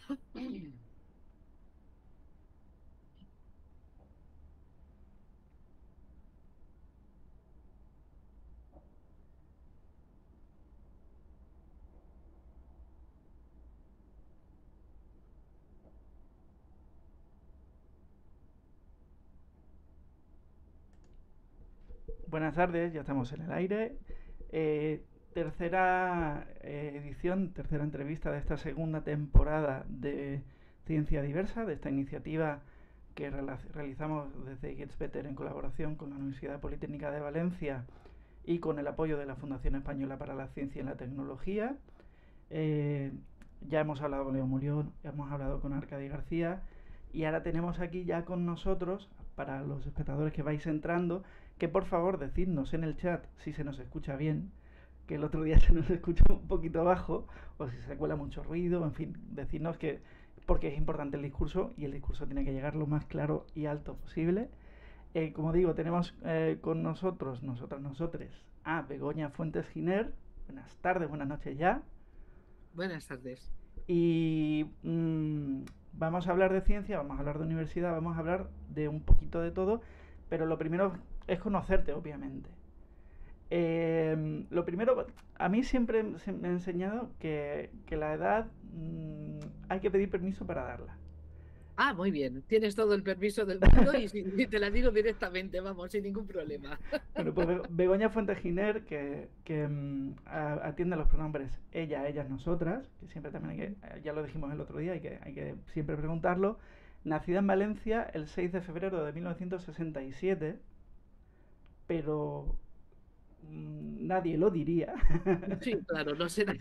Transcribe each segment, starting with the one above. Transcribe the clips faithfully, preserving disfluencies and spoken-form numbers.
Buenas tardes, ya estamos en el aire. Eh, tercera eh, edición, tercera entrevista de esta segunda temporada de Ciencia Diversa, de esta iniciativa que realizamos desde Gets Better en colaboración con la Universidad Politécnica de Valencia y con el apoyo de la Fundación Española para la Ciencia y la Tecnología. Eh, ya hemos hablado con Leo Murión, ya hemos hablado con Arcadi García y ahora tenemos aquí ya con nosotros, para los espectadores que vais entrando, que por favor decidnos en el chat si se nos escucha bien, que el otro día se nos escuchó un poquito bajo, o si se cuela mucho ruido, en fin, decidnos que, porque es importante el discurso y el discurso tiene que llegar lo más claro y alto posible. Eh, como digo, tenemos eh, con nosotros, nosotras, nosotres, a Begoña Fuentes Giner. Buenas tardes, buenas noches ya. Buenas tardes. Y mmm, vamos a hablar de ciencia, vamos a hablar de universidad, vamos a hablar de un poquito de todo, pero lo primero es conocerte, obviamente. Eh, lo primero, a mí siempre me ha enseñado que, que la edad mmm, hay que pedir permiso para darla. Ah, muy bien. Tienes todo el permiso del mundo y, si, y te la digo directamente, vamos, sin ningún problema. Bueno, pues Begoña Fuentes Giner, que, que um, atiende los pronombres ella, ellas, nosotras, que siempre también hay que, ya lo dijimos el otro día, hay que, hay que siempre preguntarlo. Nacida en Valencia el seis de febrero de mil novecientos sesenta y siete, pero um, nadie lo diría. Sí, claro, no será.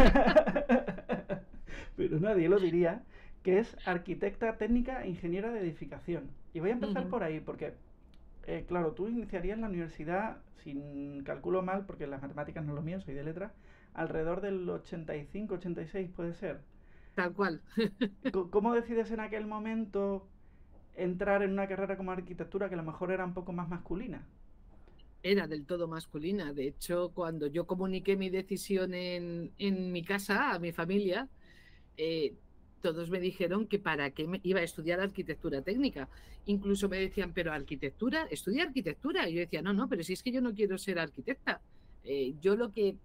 Pero nadie lo diría, que es arquitecta técnica e ingeniera de edificación. Y voy a Uh empezar -huh. por ahí, porque Eh, claro, tú iniciarías la universidad, sin calculo mal, porque las matemáticas no es lo mío, soy de letras, alrededor del ochenta y cinco, ochenta y seis, puede ser. Tal cual. ¿Cómo decides en aquel momento entrar en una carrera como arquitectura que a lo mejor era un poco más masculina? Era del todo masculina. De hecho, cuando yo comuniqué mi decisión en, en mi casa, a mi familia, eh, todos me dijeron que para qué me iba a estudiar arquitectura técnica. Incluso me decían, pero arquitectura, estudia arquitectura. Y yo decía, no, no, pero si es que yo no quiero ser arquitecta. Eh, yo lo que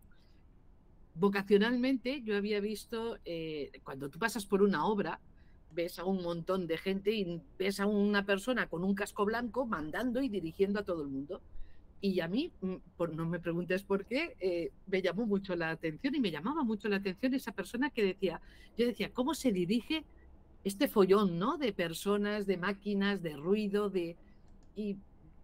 vocacionalmente yo había visto, eh, cuando tú pasas por una obra, ves a un montón de gente y ves a una persona con un casco blanco mandando y dirigiendo a todo el mundo. Y a mí, por, no me preguntes por qué, eh, me llamó mucho la atención y me llamaba mucho la atención esa persona que decía, yo decía, ¿cómo se dirige este follón, ¿no? De personas, de máquinas, de ruido, de... Y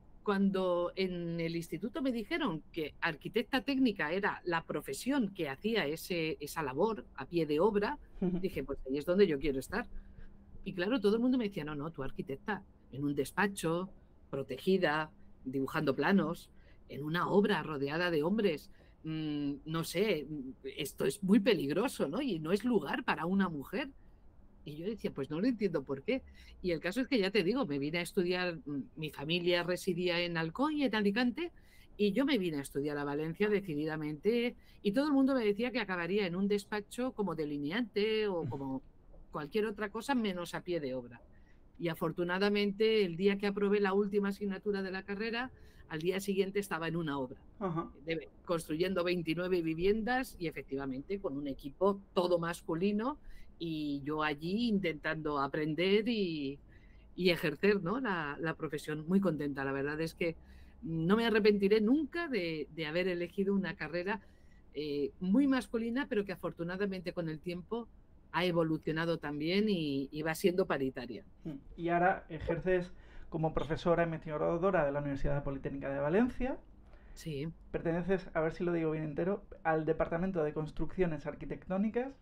cuando en el instituto me dijeron que arquitecta técnica era la profesión que hacía ese, esa labor a pie de obra, dije, pues ahí es donde yo quiero estar. Y claro, todo el mundo me decía, no, no, tú arquitecta, en un despacho, protegida, dibujando planos, en una obra rodeada de hombres, mmm, no sé, esto es muy peligroso, ¿no? Y no es lugar para una mujer. Y yo decía, pues no lo entiendo por qué. Y el caso es que ya te digo, me vine a estudiar, mi familia residía en Alcoy, en Alicante, y yo me vine a estudiar a Valencia decididamente, y todo el mundo me decía que acabaría en un despacho como delineante o como cualquier otra cosa menos a pie de obra. Y afortunadamente, el día que aprobé la última asignatura de la carrera, al día siguiente estaba en una obra, Ajá. de, construyendo veintinueve viviendas y efectivamente con un equipo todo masculino y yo allí intentando aprender y, y ejercer, ¿no? la, la profesión. Muy contenta, la verdad es que no me arrepentiré nunca de, de haber elegido una carrera eh, muy masculina, pero que afortunadamente con el tiempo ha evolucionado también y, y va siendo paritaria. Y ahora ejerces como profesora investigadora de la Universidad Politécnica de Valencia. Sí. Perteneces, a ver si lo digo bien entero, al Departamento de Construcciones Arquitectónicas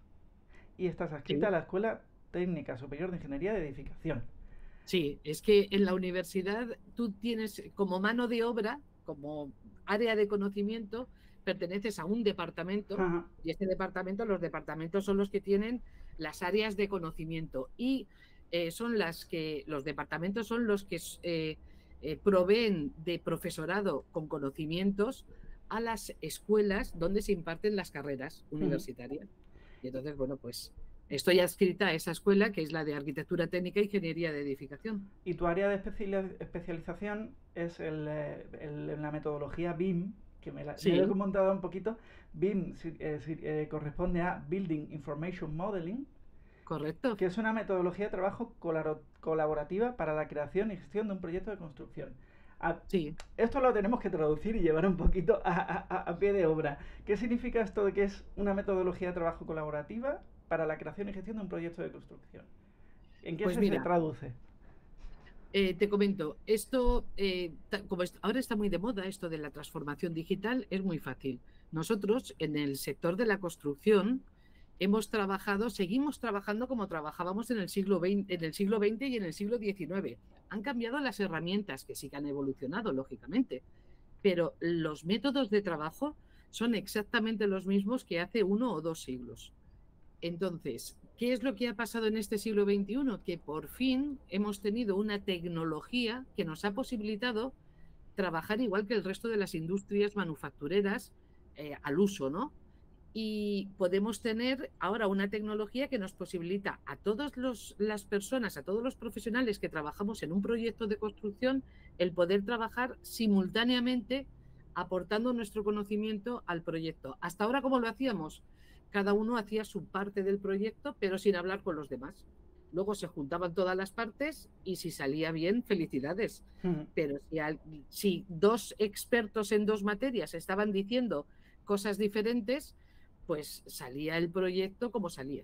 y estás adscrita a Sí. la Escuela Técnica Superior de Ingeniería de Edificación. Sí, es que en la universidad tú tienes como mano de obra, como área de conocimiento, perteneces a un departamento Ajá. y este departamento, los departamentos son los que tienen las áreas de conocimiento y eh, son las que, los departamentos son los que eh, eh, proveen de profesorado con conocimientos a las escuelas donde se imparten las carreras Uh -huh. universitarias. Y entonces, bueno, pues Estoy adscrita a esa escuela, que es la de Arquitectura Técnica e Ingeniería de Edificación. Y tu área de especialización es el, el, la metodología B I M, que me, la, Sí. me lo he comentado un poquito. B I M eh, eh, corresponde a Building Information Modeling. Correcto. Que es una metodología de trabajo colaborativa para la creación y gestión de un proyecto de construcción. A, sí. Esto lo tenemos que traducir y llevar un poquito a, a, a pie de obra. ¿Qué significa esto de que es una metodología de trabajo colaborativa para la creación y gestión de un proyecto de construcción? ¿En qué pues se, mira, se traduce? Eh, te comento, esto, eh, como est ahora está muy de moda esto de la transformación digital, es muy fácil. Nosotros, en el sector de la construcción, hemos trabajado, seguimos trabajando como trabajábamos en el siglo veinte, en el siglo veinte y en el siglo diecinueve. Han cambiado las herramientas, que sí que han evolucionado, lógicamente, pero los métodos de trabajo son exactamente los mismos que hace uno o dos siglos. Entonces, ¿qué es lo que ha pasado en este siglo veintiuno? Que por fin hemos tenido una tecnología que nos ha posibilitado trabajar igual que el resto de las industrias manufactureras eh, al uso, ¿no? Y podemos tener ahora una tecnología que nos posibilita a todas las personas, a todos los profesionales que trabajamos en un proyecto de construcción, el poder trabajar simultáneamente aportando nuestro conocimiento al proyecto. Hasta ahora, ¿cómo lo hacíamos? Cada uno hacía su parte del proyecto, pero sin hablar con los demás. Luego se juntaban todas las partes y si salía bien, felicidades. Mm. Pero si, al, si dos expertos en dos materias estaban diciendo cosas diferentes, pues salía el proyecto como salía.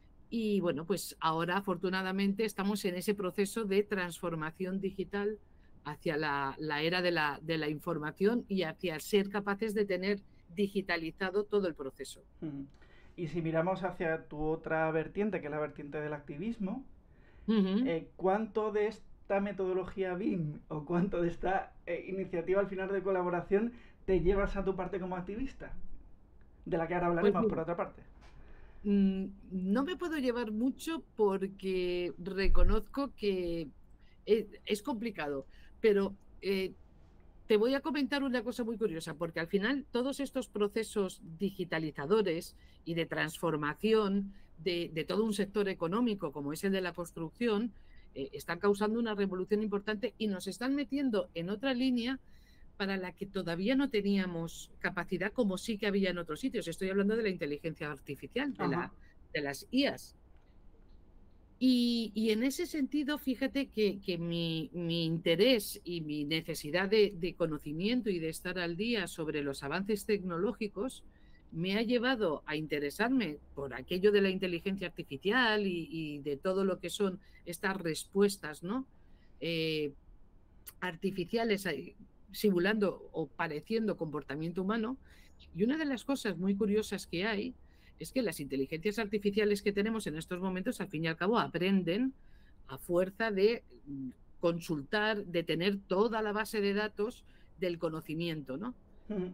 Y bueno, pues ahora afortunadamente estamos en ese proceso de transformación digital hacia la, la era de la, de la información y hacia ser capaces de tener digitalizado todo el proceso. Mm. Y si miramos hacia tu otra vertiente, que es la vertiente del activismo, uh-huh. eh, ¿cuánto de esta metodología B I M o cuánto de esta eh, iniciativa al final de colaboración te llevas a tu parte como activista? De la que ahora hablaremos, pues por otra parte. No me puedo llevar mucho porque reconozco que es, es complicado, pero eh, te voy a comentar una cosa muy curiosa, porque al final todos estos procesos digitalizadores y de transformación de, de todo un sector económico como es el de la construcción, eh, están causando una revolución importante y nos están metiendo en otra línea para la que todavía no teníamos capacidad, como sí que había en otros sitios. Estoy hablando de la inteligencia artificial, de, la, de las I As. Y, y en ese sentido, fíjate que, que mi, mi interés y mi necesidad de, de conocimiento y de estar al día sobre los avances tecnológicos me ha llevado a interesarme por aquello de la inteligencia artificial y, y de todo lo que son estas respuestas, ¿no? Eh, artificiales simulando o pareciendo comportamiento humano. Y una de las cosas muy curiosas que hay es que las inteligencias artificiales que tenemos en estos momentos, al fin y al cabo, aprenden a fuerza de consultar, de tener toda la base de datos del conocimiento, ¿no? Uh-huh.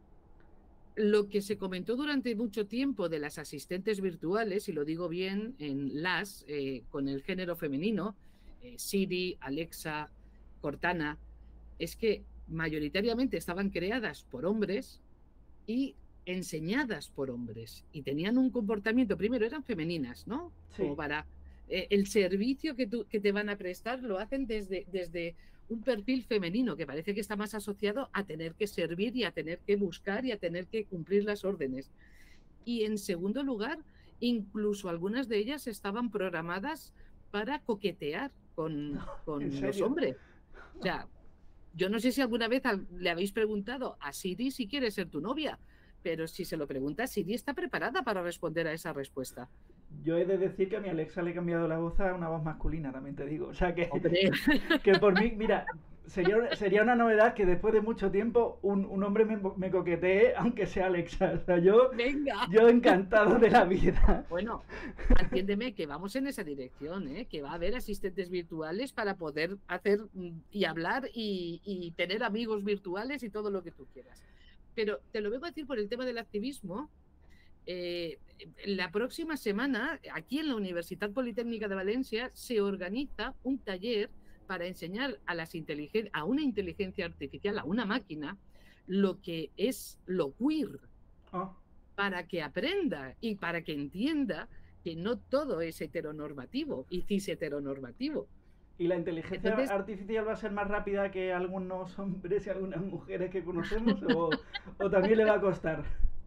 Lo que se comentó durante mucho tiempo de las asistentes virtuales, y lo digo bien en las, eh, con el género femenino, eh, Siri, Alexa, Cortana, es que mayoritariamente estaban creadas por hombres y enseñadas por hombres y tenían un comportamiento, primero eran femeninas, ¿no? Sí. Como para eh, el servicio que, tú, que te van a prestar lo hacen desde, desde un perfil femenino que parece que está más asociado a tener que servir y a tener que buscar y a tener que cumplir las órdenes. Y en segundo lugar, incluso algunas de ellas estaban programadas para coquetear con, con los hombres. O sea, yo no sé si alguna vez le habéis preguntado a Siri si quiere ser tu novia, pero si se lo pregunta, Siri está preparada para responder a esa respuesta. Yo he de decir que a mi Alexa le he cambiado la voz a una voz masculina, también te digo. O sea que, que por mí, mira, sería, sería una novedad que después de mucho tiempo un, un hombre me, me coquetee, aunque sea Alexa. O sea, yo, Venga. yo encantado de la vida. Bueno, entiéndeme que vamos en esa dirección, ¿eh? Que va a haber asistentes virtuales para poder hacer y hablar y, y tener amigos virtuales y todo lo que tú quieras. Pero te lo vengo a decir por el tema del activismo. Eh, la próxima semana, aquí en la Universidad Politécnica de Valencia, se organiza un taller para enseñar a, las inteligen- a una inteligencia artificial, a una máquina, lo que es lo queer, oh. para que aprenda y para que entienda que no todo es heteronormativo y cis heteronormativo. ¿Y la inteligencia Entonces, artificial va a ser más rápida que algunos hombres y algunas mujeres que conocemos o, o también le va a costar?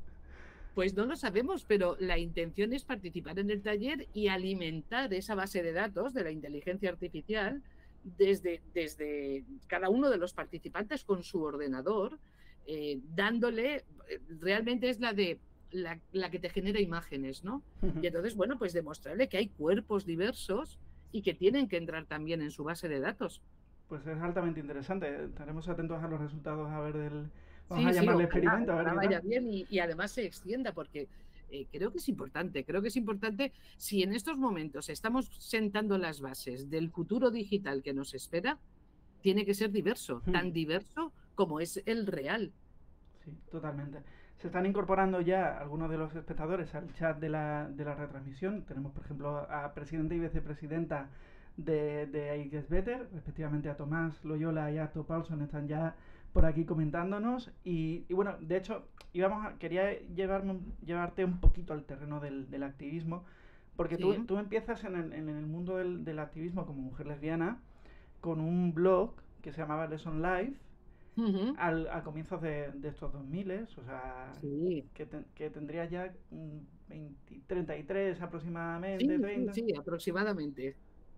Pues no lo sabemos, pero la intención es participar en el taller y alimentar esa base de datos de la inteligencia artificial desde, desde cada uno de los participantes con su ordenador, eh, dándole, realmente es la de la, la que te genera imágenes, ¿no? Y entonces, bueno, pues demostrarle que hay cuerpos diversos y que tienen que entrar también en su base de datos. Pues es altamente interesante. Estaremos atentos a los resultados a ver del... Vamos sí, a llamarle sí, experimento. Ojalá, a ver vaya bien y, y además se extienda porque eh, creo que es importante. Creo que es importante si en estos momentos estamos sentando las bases del futuro digital que nos espera, tiene que ser diverso, hmm. tan diverso como es el real. Sí, totalmente. Se están incorporando ya algunos de los espectadores al chat de la, de la retransmisión. Tenemos, por ejemplo, a presidenta y vicepresidenta de, de I Guess Better, respectivamente a Tomás Loyola y a To Paulson, están ya por aquí comentándonos. Y, y bueno, de hecho, íbamos a, quería llevarme, llevarte un poquito al terreno del, del activismo, porque sí. tú, tú empiezas en el, en el mundo del, del activismo como mujer lesbiana con un blog que se llamaba Lesson Life. Uh-huh. al, a comienzos de, de estos dos mil, o sea, sí. que, te, que tendrías ya veinte, treinta y tres aproximadamente. Sí, treinta. sí, sí, aproximadamente.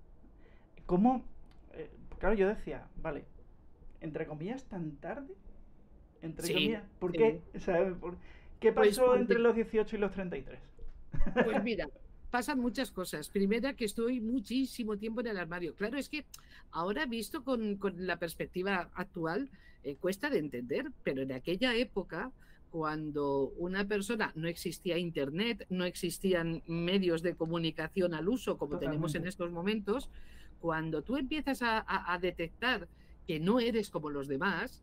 ¿Cómo? Eh, claro, yo decía, vale, entre comillas, tan tarde, entre sí, comillas, ¿por sí. qué? O sea, ¿por, ¿qué pasó pues, entre los dieciocho y los treinta y tres? Pues mira, pasan muchas cosas. Primera, que estoy muchísimo tiempo en el armario. Claro, es que ahora visto con, con la perspectiva actual, eh, cuesta de entender, pero en aquella época, cuando una persona, no existía internet, no existían medios de comunicación al uso como Totalmente. Tenemos en estos momentos, cuando tú empiezas a, a, a detectar que no eres como los demás,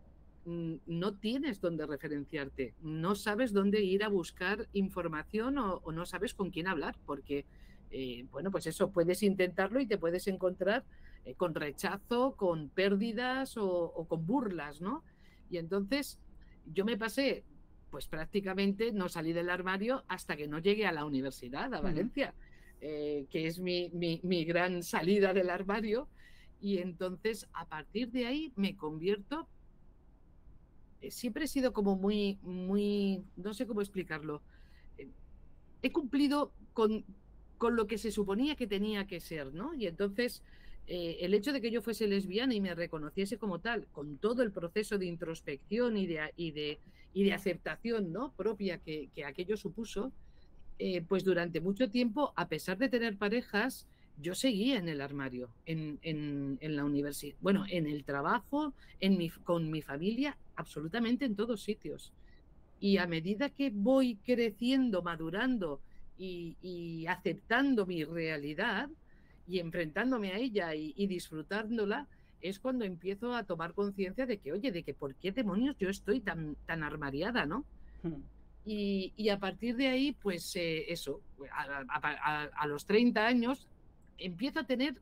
no tienes dónde referenciarte, no sabes dónde ir a buscar información o, o no sabes con quién hablar, porque, eh, bueno, pues eso, puedes intentarlo y te puedes encontrar eh, con rechazo, con pérdidas o, o con burlas, ¿no? Y entonces yo me pasé, pues prácticamente no salí del armario hasta que no llegué a la universidad, a Valencia, uh-huh. eh, que es mi, mi, mi gran salida del armario, y entonces a partir de ahí me convierto. Siempre he sido como muy, muy, no sé cómo explicarlo. He cumplido con, con lo que se suponía que tenía que ser, ¿no? Y entonces eh, el hecho de que yo fuese lesbiana y me reconociese como tal, con todo el proceso de introspección y de, y de, y de aceptación, ¿no? propia que, que aquello supuso, eh, pues durante mucho tiempo, a pesar de tener parejas, yo seguía en el armario, en, en, en la universidad, bueno, en el trabajo, en mi, con mi familia, absolutamente en todos sitios. Y a medida que voy creciendo, madurando y, y aceptando mi realidad y enfrentándome a ella y, y disfrutándola, es cuando empiezo a tomar conciencia de que, oye, de que por qué demonios yo estoy tan, tan armariada, ¿no? Hmm. Y, y a partir de ahí, pues eh, eso, a, a, a, a los treinta años, empiezo a tener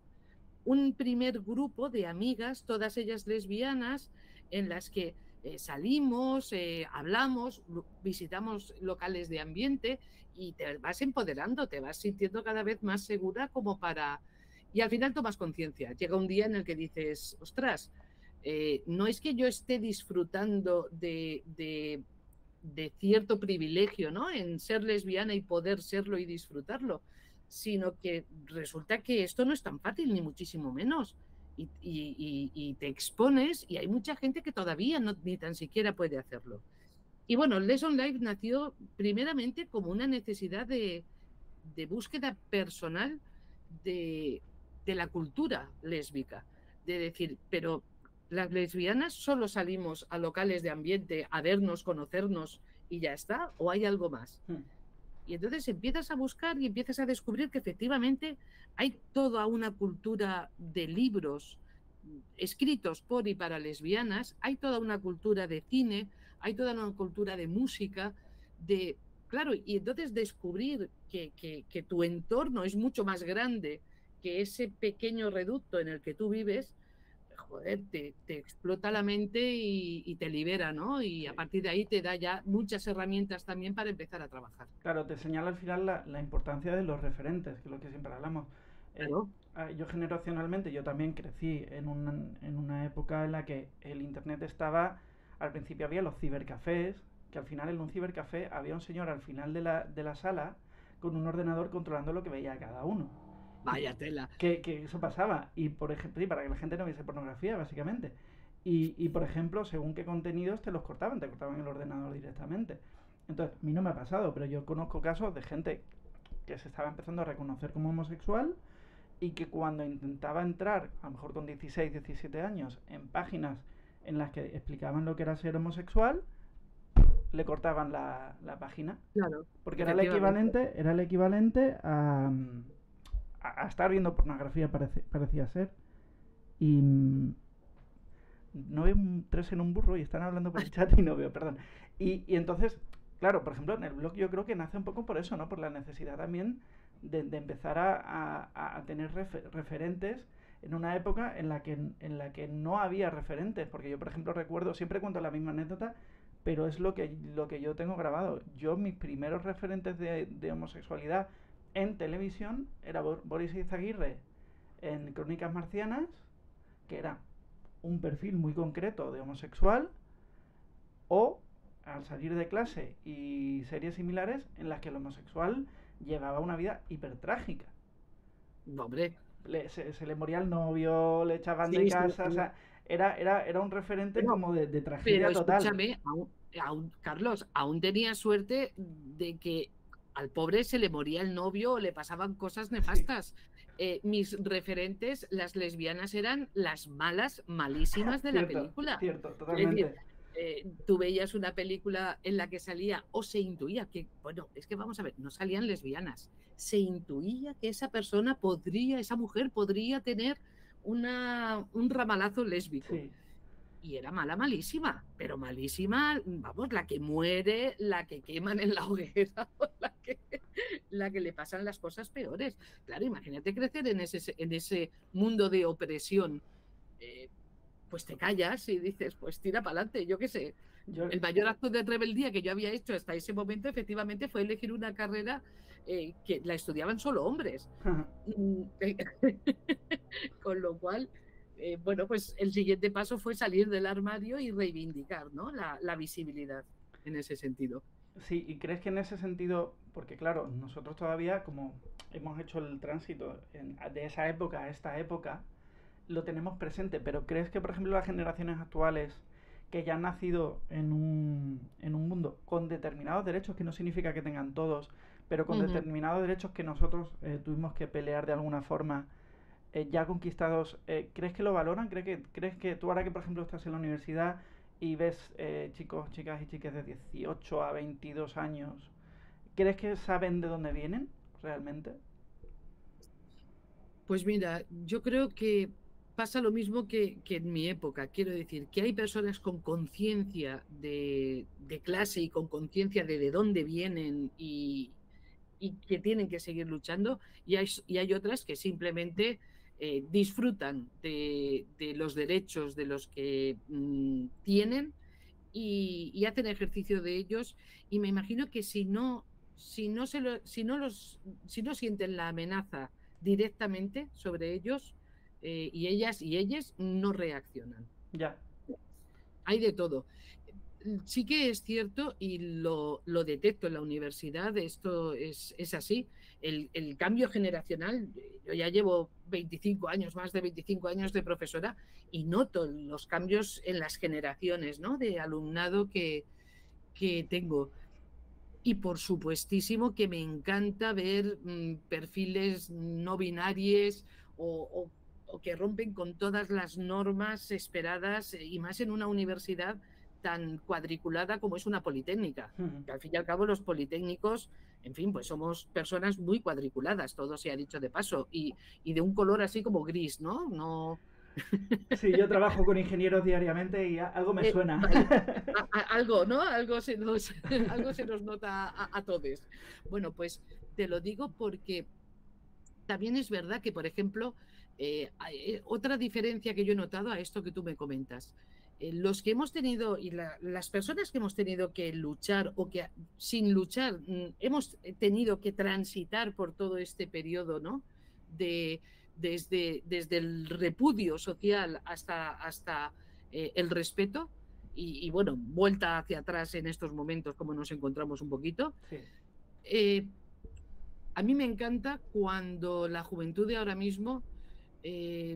un primer grupo de amigas, todas ellas lesbianas, en las que eh, salimos, eh, hablamos, visitamos locales de ambiente y te vas empoderando, te vas sintiendo cada vez más segura como para... Y al final tomas conciencia. Llega un día en el que dices, ostras, eh, no es que yo esté disfrutando de, de, de cierto privilegio, ¿no? En ser lesbiana y poder serlo y disfrutarlo, sino que resulta que esto no es tan fácil, ni muchísimo menos. Y, y, y, y te expones y hay mucha gente que todavía no, ni tan siquiera puede hacerlo. Y bueno, Lesson Life nació primeramente como una necesidad de, de búsqueda personal de, de la cultura lésbica, de decir, pero las lesbianas solo salimos a locales de ambiente a vernos, conocernos y ya está, o hay algo más. Hmm. Y entonces empiezas a buscar y empiezas a descubrir que efectivamente hay toda una cultura de libros escritos por y para lesbianas, hay toda una cultura de cine, hay toda una cultura de música, de claro, y entonces descubrir que, que, que tu entorno es mucho más grande que ese pequeño reducto en el que tú vives, joder, te, te explota la mente y, y te libera, ¿no? Y a Sí. partir de ahí te da ya muchas herramientas también para empezar a trabajar. Claro, te señala al final la, la importancia de los referentes, que es lo que siempre hablamos. Eh, Claro, ah, yo generacionalmente, yo también crecí en una, en una época en la que el internet estaba, al principio había los cibercafés, que al final en un cibercafé había un señor al final de la, de la sala con un ordenador controlando lo que veía cada uno. Y vaya tela. que, que eso pasaba. Y por ejemplo, y para que la gente no viese pornografía, básicamente. Y, y por ejemplo, según qué contenidos te los cortaban, te cortaban el ordenador directamente. Entonces, a mí no me ha pasado, pero yo conozco casos de gente que se estaba empezando a reconocer como homosexual y que cuando intentaba entrar, a lo mejor con dieciséis, diecisiete años, en páginas en las que explicaban lo que era ser homosexual, le cortaban la, la página. Claro, Porque era el efectivamente. equivalente, era el equivalente a, a, a estar viendo pornografía, parece, parecía ser. Y mm, no veo un tres en un burro y están hablando por el chat y no veo, perdón. Y, y entonces, claro, por ejemplo, en el blog yo creo que nace un poco por eso, ¿no? Por la necesidad también de, de empezar a, a, a tener refer referentes en una época en la, que, en la que no había referentes. Porque yo, por ejemplo, recuerdo, siempre cuento la misma anécdota, pero es lo que, lo que yo tengo grabado. Yo, mis primeros referentes de, de homosexualidad en televisión era Boris Izaguirre en Crónicas Marcianas, que era un perfil muy concreto de homosexual, o al salir de clase y series similares en las que el homosexual llevaba una vida hipertrágica. Hombre, Le, se, se, le moría el novio, le echaban de sí, sí, casa, o sí. sea, era, era, era un referente Bueno, como de, de pero tragedia total. escúchame, aún, aún, Carlos, aún tenía suerte de que al pobre se le moría el novio o le pasaban cosas Sí, nefastas. Eh, mis referentes, las lesbianas, eran las malas, malísimas de la cierto, película. cierto, Es decir, totalmente. eh, tú veías una película en la que salía o se intuía que, bueno, es que vamos a ver, no salían lesbianas, se intuía que esa persona podría, esa mujer podría tener una, un ramalazo lésbico. Sí, Y era mala, malísima, pero malísima, vamos, la que muere, la que queman en la hoguera, la que, la que le pasan las cosas peores. Claro, imagínate crecer en ese, en ese mundo de opresión. Eh, pues te callas y dices, pues tira para adelante, yo qué sé. yo... El mayor acto de rebeldía que yo había hecho hasta ese momento, efectivamente, fue elegir una carrera eh, que la estudiaban solo hombres. Con lo cual, eh, bueno, pues el siguiente paso fue salir del armario y reivindicar, ¿no? La, la visibilidad en ese sentido. Sí, ¿y crees que en ese sentido, porque claro, nosotros todavía como hemos hecho el tránsito en- de esa época a esta época, lo tenemos presente, pero ¿crees que, por ejemplo, las generaciones actuales que ya han nacido en un, en un mundo con determinados derechos, que no significa que tengan todos, pero con Uh -huh. determinados derechos que nosotros eh, tuvimos que pelear de alguna forma, eh, ya conquistados, eh, ¿crees que lo valoran? ¿Crees que, ¿Crees que tú ahora que, por ejemplo, estás en la universidad y ves eh, chicos, chicas y chicas de dieciocho a veintidós años, ¿crees que saben de dónde vienen realmente? Pues mira, yo creo que pasa lo mismo que, que en mi época. Quiero decir, que hay personas con conciencia de, de clase y con conciencia de de dónde vienen y, y que tienen que seguir luchando, y hay, y hay otras que simplemente eh, disfrutan de, de, los derechos de los que mmm, tienen y, y, hacen ejercicio de ellos, y me imagino que si no, si no, se lo, si no, los, si no sienten la amenaza directamente sobre ellos, eh, y ellas y ellas no reaccionan. Ya. Hay de todo. Sí que es cierto, y lo, lo detecto en la universidad, esto es, es así, el, el cambio generacional. Yo ya llevo veinticinco años, más de veinticinco años de profesora, y noto los cambios en las generaciones, ¿no?, de alumnado que, que tengo. Y por supuestísimo que me encanta ver mmm, perfiles no binarios o, o, o que rompen con todas las normas esperadas, y más en una universidad tan cuadriculada como es una politécnica. Uh-huh. Que al fin y al cabo los politécnicos, en fin, pues somos personas muy cuadriculadas, todo se ha dicho de paso, y, y de un color así como gris, ¿no? No... Sí, yo trabajo con ingenieros diariamente y algo me Eh, suena. vale. a, a, algo, ¿no? Algo se nos, algo se nos nota a, a todos. Bueno, pues te lo digo porque también es verdad que, por ejemplo, Eh, hay, eh, otra diferencia que yo he notado a esto que tú me comentas. Eh, los que hemos tenido y la, las personas que hemos tenido que luchar o que sin luchar mm, hemos tenido que transitar por todo este periodo, ¿no? De, desde, desde el repudio social hasta, hasta eh, el respeto y, y, bueno, vuelta hacia atrás en estos momentos como nos encontramos un poquito. Sí. Eh, a mí me encanta cuando la juventud de ahora mismo eh,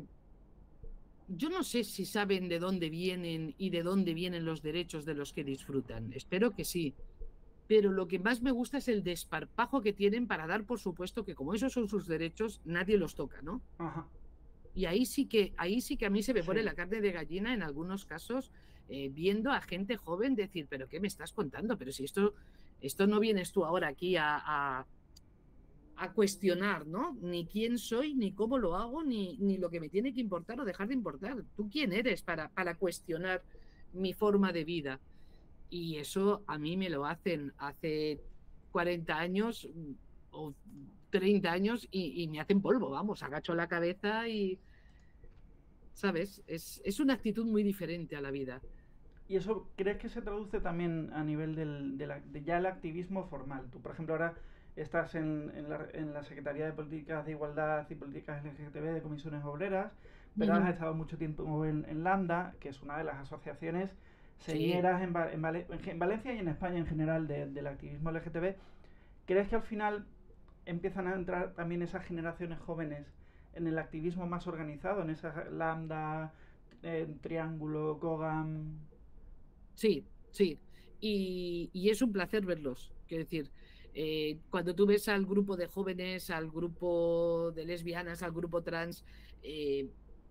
yo no sé si saben de dónde vienen y de dónde vienen los derechos de los que disfrutan. Espero que sí. Pero lo que más me gusta es el desparpajo que tienen para dar por supuesto que como esos son sus derechos, nadie los toca, ¿no? Ajá. Y ahí sí que, ahí sí que a mí se me pone Sí. la carne de gallina en algunos casos, eh, viendo a gente joven decir, pero ¿qué me estás contando? Pero si esto, esto no vienes tú ahora aquí a, a a cuestionar, ¿no? Ni quién soy, ni cómo lo hago, ni, ni lo que me tiene que importar o dejar de importar. ¿Tú quién eres para, para cuestionar mi forma de vida? Y eso a mí me lo hacen hace cuarenta años o treinta años y, y me hacen polvo, vamos, agacho la cabeza y, ¿sabes? Es, es una actitud muy diferente a la vida. ¿Y eso crees que se traduce también a nivel del, de, la, de ya el activismo formal? Tú, por ejemplo, ahora estás en, en, la, en la Secretaría de Políticas de Igualdad y Políticas L G T B de Comisiones Obreras, pero has Ujú. estado mucho tiempo en, en Lambda, que es una de las asociaciones Sí. señeras en, en, Vale- en Valencia y en España en general de, del activismo L G T B. ¿Crees que al final empiezan a entrar también esas generaciones jóvenes en el activismo más organizado, en esa Lambda, eh, Triángulo, Cogam? Sí, sí. Y, y es un placer verlos. Quiero decir, eh, cuando tú ves al grupo de jóvenes, al grupo de lesbianas, al grupo trans, eh,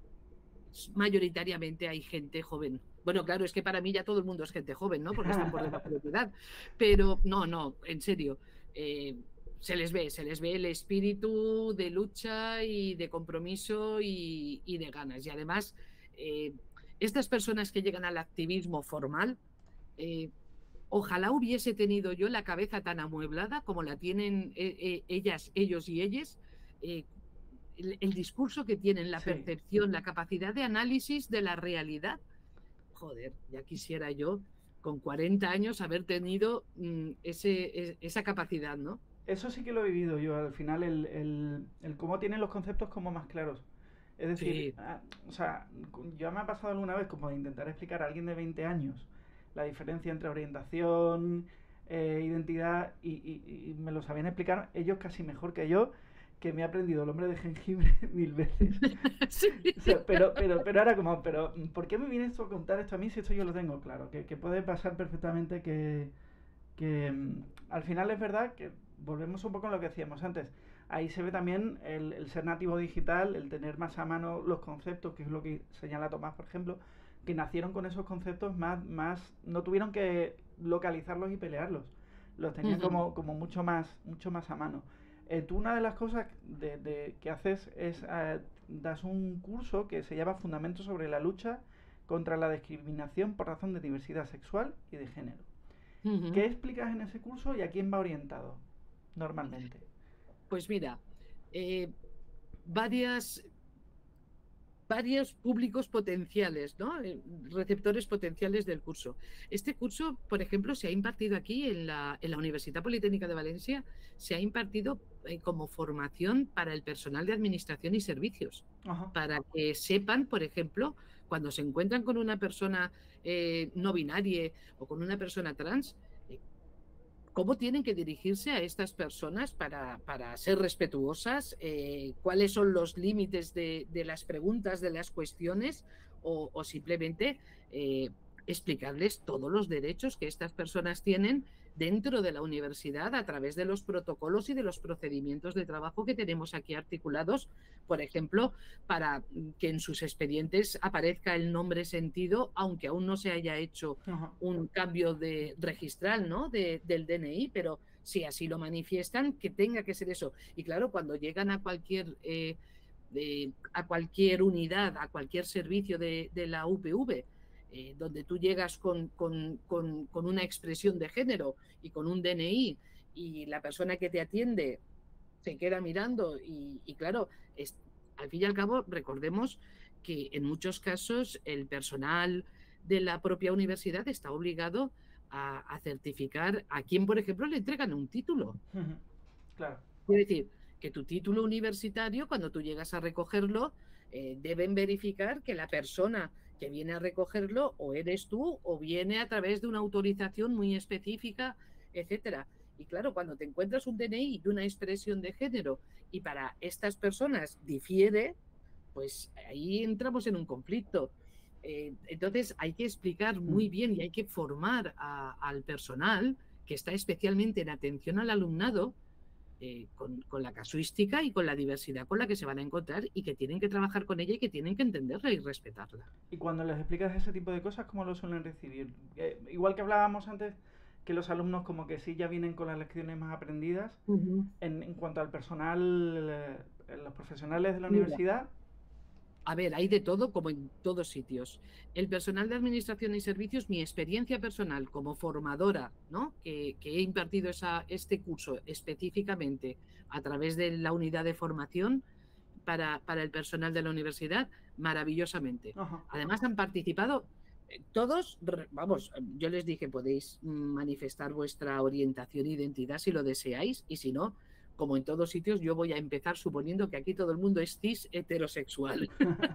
mayoritariamente hay gente joven. Bueno, claro, es que para mí ya todo el mundo es gente joven, ¿no? Porque están por debajo de tu edad. Pero no, no, en serio. Eh, se les ve, se les ve el espíritu de lucha y de compromiso y, y de ganas. Y además, eh, estas personas que llegan al activismo formal, eh, ojalá hubiese tenido yo la cabeza tan amueblada como la tienen eh, eh, ellas, ellos y ellas, eh, el, el, discurso que tienen, la Sí. percepción, la capacidad de análisis de la realidad. Joder, ya quisiera yo con cuarenta años haber tenido mm, ese, esa capacidad, ¿no? Eso sí que lo he vivido yo, al final el, el, el cómo tienen los conceptos como más claros. Es decir, Sí. ah, o sea, ya me ha pasado alguna vez como de intentar explicar a alguien de veinte años la diferencia entre orientación, eh, identidad, y, y, y me lo sabían explicar ellos casi mejor que yo, que me he aprendido el hombre de jengibre mil veces. Sí. O sea, pero, pero, pero ahora como, pero ¿por qué me viene esto a contar esto a mí si esto yo lo tengo claro? Que, que puede pasar perfectamente que, que mm, al final es verdad que volvemos un poco a lo que decíamos antes. Ahí se ve también el, el ser nativo digital, el tener más a mano los conceptos, que es lo que señala Tomás, por ejemplo, que nacieron con esos conceptos más, más no tuvieron que localizarlos y pelearlos, los tenían Ujú. como, como mucho más, mucho más a mano. Eh, tú una de las cosas de, de, que haces es eh, das un curso que se llama Fundamentos sobre la lucha contra la discriminación por razón de diversidad sexual y de género. ¿Qué Ujú. explicas en ese curso y a quién va orientado normalmente? Pues mira, eh, varias varios públicos potenciales, ¿no? Eh, receptores potenciales del curso. Este curso, por ejemplo, se ha impartido aquí en la, en la Universidad Politécnica de Valencia, se ha impartido eh, como formación para el personal de administración y servicios, Ajá. para que sepan, por ejemplo, cuando se encuentran con una persona eh, no binaria o con una persona trans, eh, cómo tienen que dirigirse a estas personas para, para ser respetuosas, eh, cuáles son los límites de, de, las preguntas, de las cuestiones, o, o simplemente eh, explicarles todos los derechos que estas personas tienen dentro de la universidad a través de los protocolos y de los procedimientos de trabajo que tenemos aquí articulados, por ejemplo, para que en sus expedientes aparezca el nombre sentido, aunque aún no se haya hecho Ajá. un cambio de registral, ¿no? De, del D N I, pero si así lo manifiestan, que tenga que ser eso. Y claro, cuando llegan a cualquier, eh, de, a cualquier unidad, a cualquier servicio de, de la U P V, eh, donde tú llegas con, con, con, con una expresión de género y con un D N I y la persona que te atiende se queda mirando y, y claro, es, al fin y al cabo, recordemos que en muchos casos el personal de la propia universidad está obligado a, a certificar a quien, por ejemplo, le entregan un título. Claro. Es decir, que tu título universitario, cuando tú llegas a recogerlo, eh, deben verificar que la persona que viene a recogerlo o eres tú o viene a través de una autorización muy específica, etcétera. Y claro, cuando te encuentras un D N I y una expresión de género y para estas personas difiere, pues ahí entramos en un conflicto. Eh, entonces hay que explicar muy bien y hay que formar a, al personal que está especialmente en atención al alumnado eh, con, con la casuística y con la diversidad con la que se van a encontrar y que tienen que trabajar con ella y que tienen que entenderla y respetarla. Y cuando les explicas ese tipo de cosas, ¿cómo lo suelen recibir? Eh, igual que hablábamos antes, que los alumnos como que sí ya vienen con las lecciones más aprendidas, Uh-huh. en, en cuanto al personal, eh, los profesionales de la Mira, universidad. a ver, hay de todo como en todos sitios. El personal de administración y servicios, mi experiencia personal como formadora, ¿no? que, que he impartido esa, este curso específicamente a través de la unidad de formación para, para el personal de la universidad, maravillosamente. Ajá. Además han participado eh, todos, vamos, yo les dije, podéis manifestar vuestra orientación e identidad si lo deseáis y si no, como en todos sitios, yo voy a empezar suponiendo que aquí todo el mundo es cis heterosexual,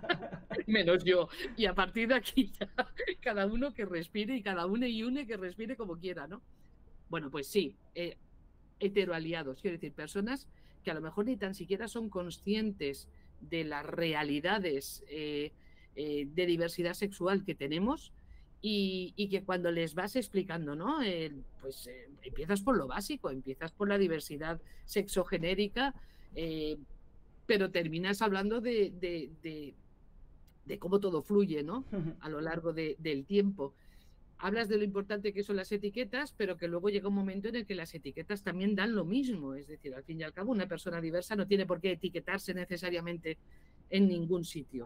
menos yo. Y a partir de aquí ya, cada uno que respire y cada uno y une que respire como quiera, ¿no? Bueno, pues sí, eh, heteroaliados, quiero decir, personas que a lo mejor ni tan siquiera son conscientes de las realidades eh, eh, de diversidad sexual que tenemos. Y, y que cuando les vas explicando, ¿no? Eh, pues eh, empiezas por lo básico, empiezas por la diversidad sexogenérica, eh, pero terminas hablando de, de, de, de, cómo todo fluye, ¿no? A lo largo de, del tiempo. Hablas de lo importante que son las etiquetas, pero que luego llega un momento en el que las etiquetas también dan lo mismo. Es decir, al fin y al cabo, una persona diversa no tiene por qué etiquetarse necesariamente en ningún sitio.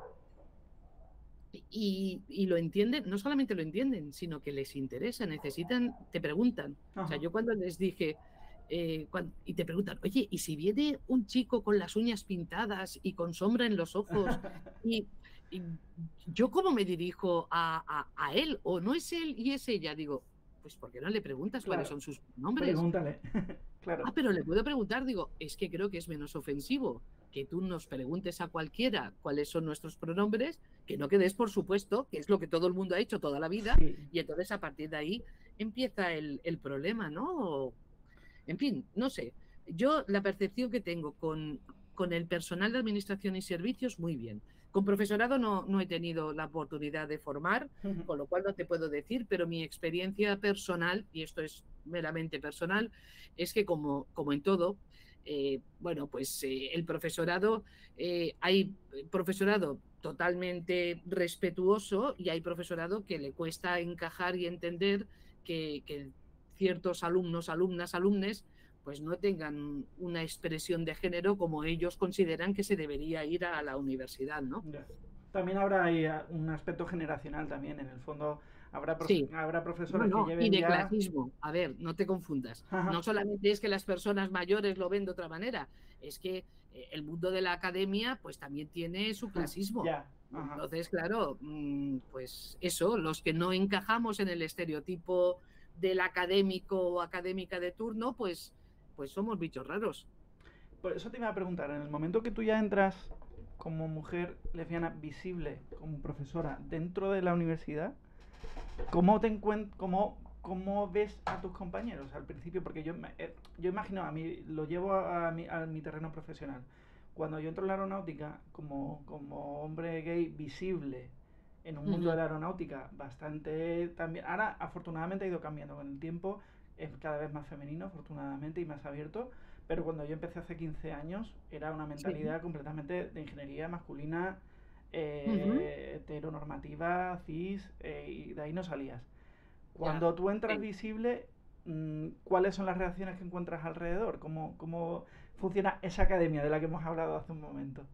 Y, y lo entienden, no solamente lo entienden, sino que les interesa, necesitan, te preguntan. Ajá. O sea, yo cuando les dije, eh, cuando, y te preguntan, oye, ¿y si viene un chico con las uñas pintadas y con sombra en los ojos? Y, y yo cómo me dirijo a, a, a él, o no es él y es ella, digo, pues ¿por qué no le preguntas claro. cuáles son sus nombres? Pregúntale, claro. Ah, pero le puedo preguntar, digo, es que creo que es menos ofensivo que tú nos preguntes a cualquiera cuáles son nuestros pronombres, que no quedes por supuesto, que es lo que todo el mundo ha hecho toda la vida, sí. Y entonces a partir de ahí empieza el, el problema, ¿no? O, en fin, no sé. Yo la percepción que tengo con, con el personal de administración y servicios, muy bien. Con profesorado no, no he tenido la oportunidad de formar, uh-huh. Con lo cual no te puedo decir, pero mi experiencia personal, y esto es meramente personal, es que como, como en todo, eh, bueno, pues eh, el profesorado, eh, hay profesorado totalmente respetuoso y hay profesorado que le cuesta encajar y entender que, que ciertos alumnos, alumnas, alumnes, pues no tengan una expresión de género como ellos consideran que se debería ir a la universidad, ¿no? También habrá ahí un aspecto generacional también, en el fondo habrá, profe sí. habrá profesores no, no, que lleven y de ya... clasismo, a ver, no te confundas. Ajá. No solamente es que las personas mayores lo ven de otra manera, es que eh, el mundo de la academia pues también tiene su clasismo. Ya. Entonces, claro, pues eso, los que no encajamos en el estereotipo del académico o académica de turno, pues, pues somos bichos raros. Por eso te iba a preguntar, en el momento que tú ya entras como mujer lesbiana visible, como profesora, dentro de la universidad, ¿cómo te encuentras, cómo, cómo ves a tus compañeros al principio? Porque yo, yo imagino, a mí lo llevo a, a, mi, a mi terreno profesional. Cuando yo entro en la aeronáutica, como, como hombre gay visible en un mundo uh-huh. de la aeronáutica, bastante también... Ahora, afortunadamente, ha ido cambiando con el tiempo, es cada vez más femenino, afortunadamente, y más abierto, pero cuando yo empecé hace quince años, era una mentalidad sí. completamente de ingeniería masculina, eh, uh-huh. heteronormativa, cis, eh, y de ahí no salías. Cuando ya. tú entras sí. visible... ¿cuáles son las reacciones que encuentras alrededor? ¿Cómo, ¿Cómo funciona esa academia de la que hemos hablado hace un momento?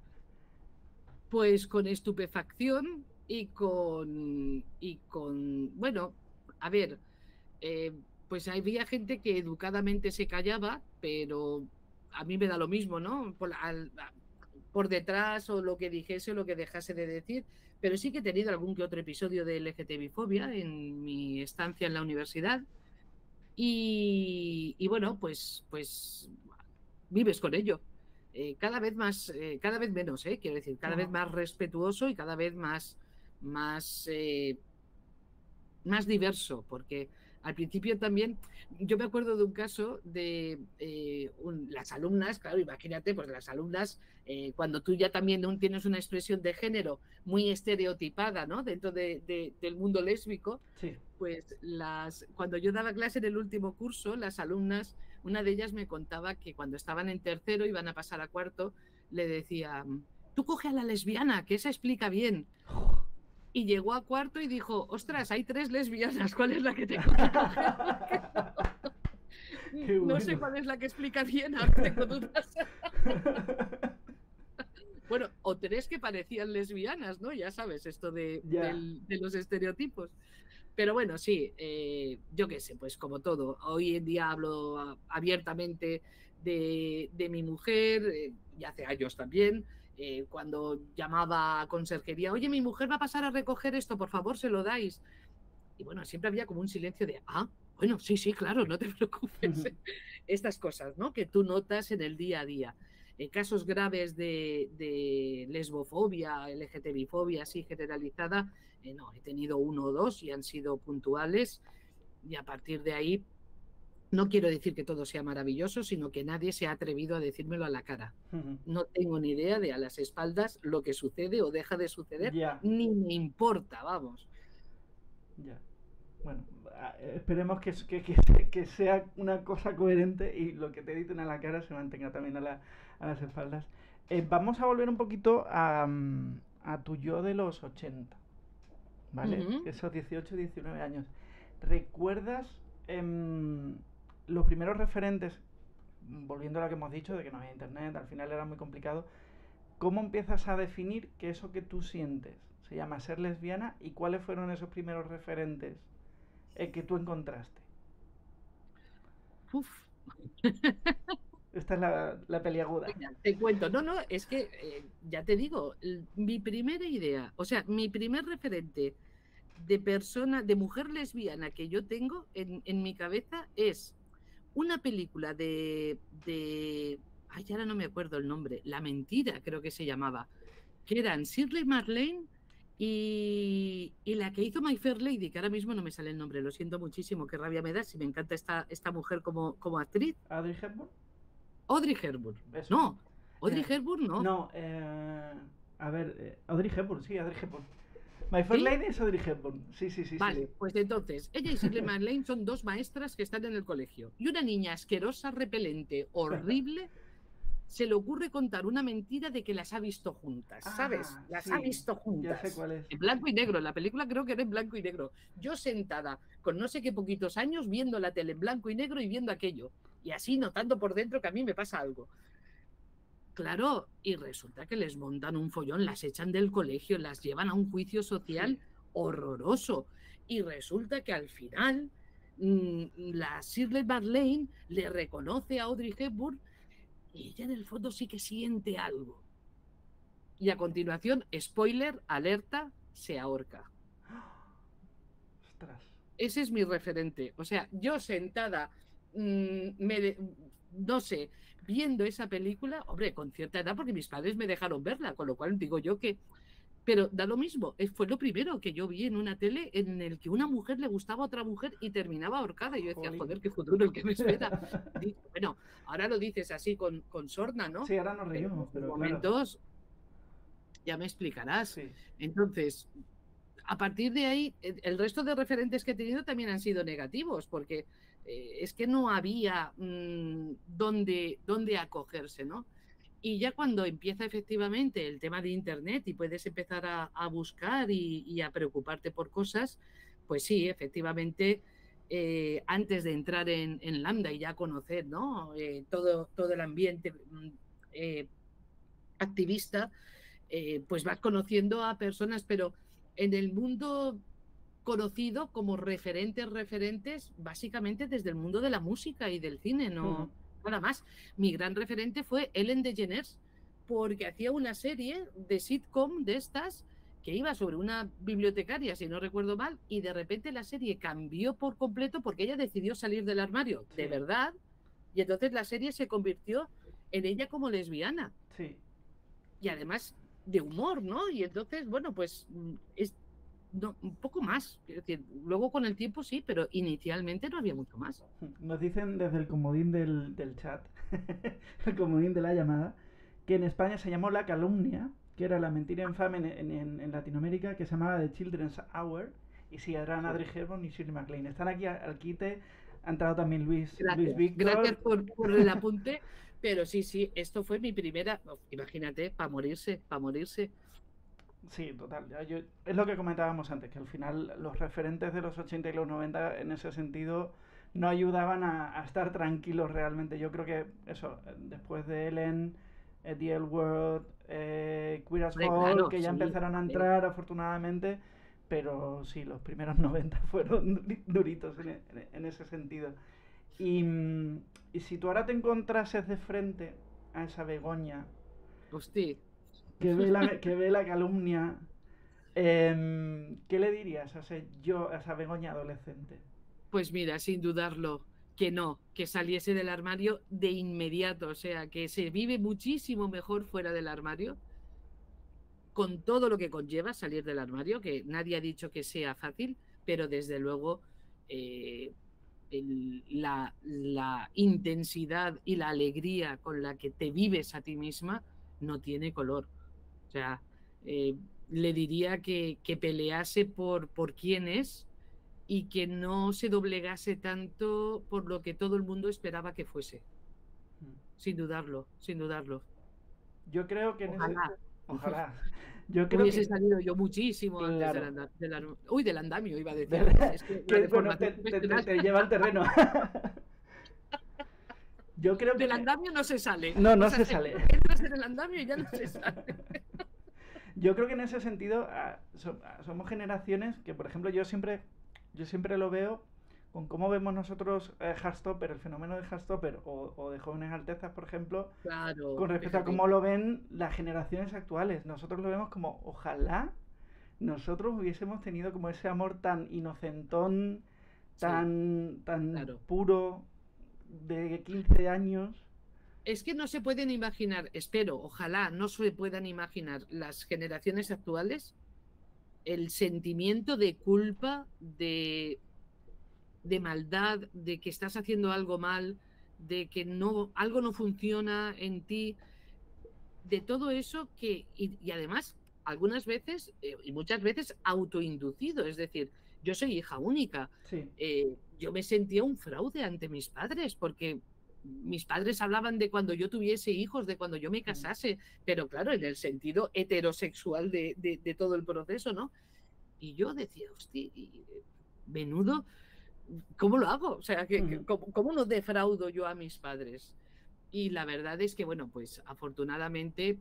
Pues con estupefacción y con, y con bueno, a ver, eh, pues había gente que educadamente se callaba, pero a mí me da lo mismo, ¿no? Por, al, por detrás o lo que dijese o lo que dejase de decir, pero sí que he tenido algún que otro episodio de L G T B fobia en mi estancia en la universidad y, y bueno, pues, pues vives con ello. Eh, cada vez más, eh, cada vez menos, eh, quiero decir, cada vez Ajá. más respetuoso y cada vez más, más, eh, más diverso, porque al principio también, yo me acuerdo de un caso de eh, un, las alumnas, claro, imagínate, pues las alumnas, eh, cuando tú ya también un, tienes una expresión de género muy estereotipada, ¿no? Dentro de, de, del mundo lésbico, Sí. pues las, cuando yo daba clase en el último curso, las alumnas, una de ellas me contaba que cuando estaban en tercero, iban a pasar a cuarto, le decía, tú coge a la lesbiana, que esa explica bien. Y llegó a cuarto y dijo, ostras, hay tres lesbianas, ¿cuál es la que tengo que coger? No, Qué no bueno. sé cuál es la que explica bien, ahora tengo dudas. Bueno, o tres que parecían lesbianas, ¿no? Ya sabes, esto de, Ya. del, de los estereotipos. Pero bueno, sí, eh, yo qué sé, pues como todo. Hoy en día hablo abiertamente de, de mi mujer, eh, y hace años también, eh, cuando llamaba a conserjería, oye, mi mujer va a pasar a recoger esto, por favor, se lo dais. Y bueno, siempre había como un silencio de, ah, bueno, sí, sí, claro, no te preocupes. Estas cosas, ¿no? Que tú notas en el día a día. En casos graves de, de lesbofobia, L G T B fobia así generalizada, eh, no, he tenido uno o dos y han sido puntuales. Y a partir de ahí, no quiero decir que todo sea maravilloso, sino que nadie se ha atrevido a decírmelo a la cara. No tengo ni idea de a las espaldas lo que sucede o deja de suceder, Ya. ni me importa, vamos. Ya. Bueno, esperemos que, que, que, que sea una cosa coherente y lo que te dicen a la cara se mantenga también a, la, a las espaldas. Eh, vamos a volver un poquito a, a tu yo de los ochenta, ¿vale? Uh-huh. Esos dieciocho, diecinueve años. ¿Recuerdas eh, los primeros referentes, volviendo a lo que hemos dicho, de que no había internet, al final era muy complicado? ¿Cómo empiezas a definir que eso que tú sientes se llama ser lesbiana y cuáles fueron esos primeros referentes eh, que tú encontraste? Uf. Esta es la, la peliaguda. Venga, te cuento. No, no, es que eh, ya te digo, mi primera idea, o sea, mi primer referente de persona, de mujer lesbiana que yo tengo en, en mi cabeza es una película de, de, ay, ahora no me acuerdo el nombre, La Mentira creo que se llamaba, que eran Shirley MacLaine y, y la que hizo My Fair Lady, que ahora mismo no me sale el nombre, lo siento muchísimo, qué rabia me da, si me encanta esta, esta mujer como, como actriz. ¿Audrey Hepburn? Audrey Hepburn. Eso. No, Audrey Eh, Hepburn no. No, eh, a ver, eh, Audrey Hepburn, sí, Audrey Hepburn. My Fair ¿Sí? Lady es Audrey Hepburn. Sí, sí, sí. Vale, sí. pues entonces, ella y Shirley MacLaine son dos maestras que están en el colegio. Y una niña asquerosa, repelente, horrible, se le ocurre contar una mentira de que las ha visto juntas, ¿sabes? Ah, Las sí, ha visto juntas. ya sé cuál es. En blanco y negro, la película creo que era en blanco y negro. Yo sentada con no sé qué poquitos años viendo la tele en blanco y negro y viendo aquello. Y así notando por dentro que a mí me pasa algo. Claro, y resulta que les montan un follón, las echan del colegio, las llevan a un juicio social Sí. horroroso. Y resulta que al final mmm, la Shirley MacLaine le reconoce a Audrey Hepburn y ella en el fondo sí que siente algo. Y a continuación, spoiler, alerta, se ahorca. Ostras. Ese es mi referente. O sea, yo sentada, mmm, me de, no sé, viendo esa película, hombre, con cierta edad, porque mis padres me dejaron verla, con lo cual digo yo que... Pero da lo mismo, fue lo primero que yo vi en una tele en el que una mujer le gustaba a otra mujer y terminaba ahorcada. Y yo decía, joder, qué futuro el que me espera. Y, bueno, ahora lo dices así con, con sorna, ¿no? Sí, ahora nos reímos, pero en pero momentos claro. Ya me explicarás. Sí. Entonces, a partir de ahí, el resto de referentes que he tenido también han sido negativos, porque eh, es que no había mmm, dónde, dónde acogerse, ¿no? Y ya cuando empieza efectivamente el tema de Internet y puedes empezar a, a buscar y, y, a preocuparte por cosas, pues sí, efectivamente, eh, antes de entrar en, en Lambda y ya conocer, ¿no? Eh, todo, todo el ambiente eh, activista, eh, pues vas conociendo a personas, pero en el mundo conocido como referentes, referentes, básicamente desde el mundo de la música y del cine, no... Uh-huh. Nada más. Mi gran referente fue Ellen DeGeneres, porque hacía una serie de sitcom de estas que iba sobre una bibliotecaria, si no recuerdo mal, y de repente la serie cambió por completo porque ella decidió salir del armario, Sí. de verdad, y entonces la serie se convirtió en ella como lesbiana. Sí. Y además de humor, ¿no? Y entonces, bueno, pues es no, un poco más. Es decir, luego con el tiempo sí, pero inicialmente no había mucho más. Nos dicen desde el comodín del, del chat, el comodín de la llamada, que en España se llamó La Calumnia, que era la mentira infame en, en, en Latinoamérica, que se llamaba The Children's Hour, y sí, eran Audrey Hepburn y Shirley MacLaine. Están aquí al quite, ha entrado también Luis, Gracias, Luis Víctor. gracias por, por el apunte, pero sí, sí, esto fue mi primera, imagínate, para morirse, para morirse. Sí, total. Yo, es lo que comentábamos antes, que al final los referentes de los ochenta y los noventa en ese sentido no ayudaban a, a estar tranquilos realmente. Yo creo que eso, después de Ellen, eh, The L Word, eh, Queer as Folk, Claro, que ya sí, empezaron a sí. entrar afortunadamente, pero sí, los primeros noventa fueron duritos en, en ese sentido. Y, y si tú ahora te encontrases de frente a esa Begoña, Hostia. que ve la, que ve la calumnia, eh, ¿qué le dirías a ese yo, a esa Begoña adolescente? Pues mira, sin dudarlo, que no, que saliese del armario de inmediato, o sea, que se vive muchísimo mejor fuera del armario, con todo lo que conlleva salir del armario, que nadie ha dicho que sea fácil, pero desde luego eh, el, la, la intensidad y la alegría con la que te vives a ti misma no tiene color. O sea, eh, le diría que, que pelease por, por quién es y que no se doblegase tanto por lo que todo el mundo esperaba que fuese. Sin dudarlo, sin dudarlo. Yo creo que en Ojalá. ese... Ojalá. Yo creo Hubiese que... salido yo muchísimo Claro. antes del, anda, del ar- Uy, del andamio iba a decir. De- Es que que, la bueno, te, deformación te- te- profesional- te lleva al terreno. Yo creo que... Del andamio no se sale. No, no O sea, se te- sale. Entras en el andamio y ya no se sale. Yo creo que en ese sentido ah, so- ah, somos generaciones que, por ejemplo, yo siempre, yo siempre lo veo con cómo vemos nosotros eh, Heartstopper, el fenómeno de Heartstopper o, o de Jóvenes Altezas, por ejemplo, Claro. con respecto a fíjate. cómo lo ven las generaciones actuales. Nosotros lo vemos como, ojalá nosotros hubiésemos tenido como ese amor tan inocentón, Sí, tan, tan claro. puro, de quince años. Es que no se pueden imaginar, espero, ojalá no se puedan imaginar las generaciones actuales el sentimiento de culpa, de, de maldad, de que estás haciendo algo mal, de que no, algo no funciona en ti, de todo eso que, y, y además, algunas veces, eh, y muchas veces, autoinducido, es decir, yo soy hija única, Sí, eh, yo me sentía un fraude ante mis padres, porque mis padres hablaban de cuando yo tuviese hijos, de cuando yo me casase, pero claro, en el sentido heterosexual de, de, de todo el proceso, ¿no? Y yo decía, hostia, y, eh, menudo, ¿cómo lo hago? O sea, que, que- Ujú. ¿cómo, cómo no defraudo yo a mis padres? Y la verdad es que, bueno, pues afortunadamente,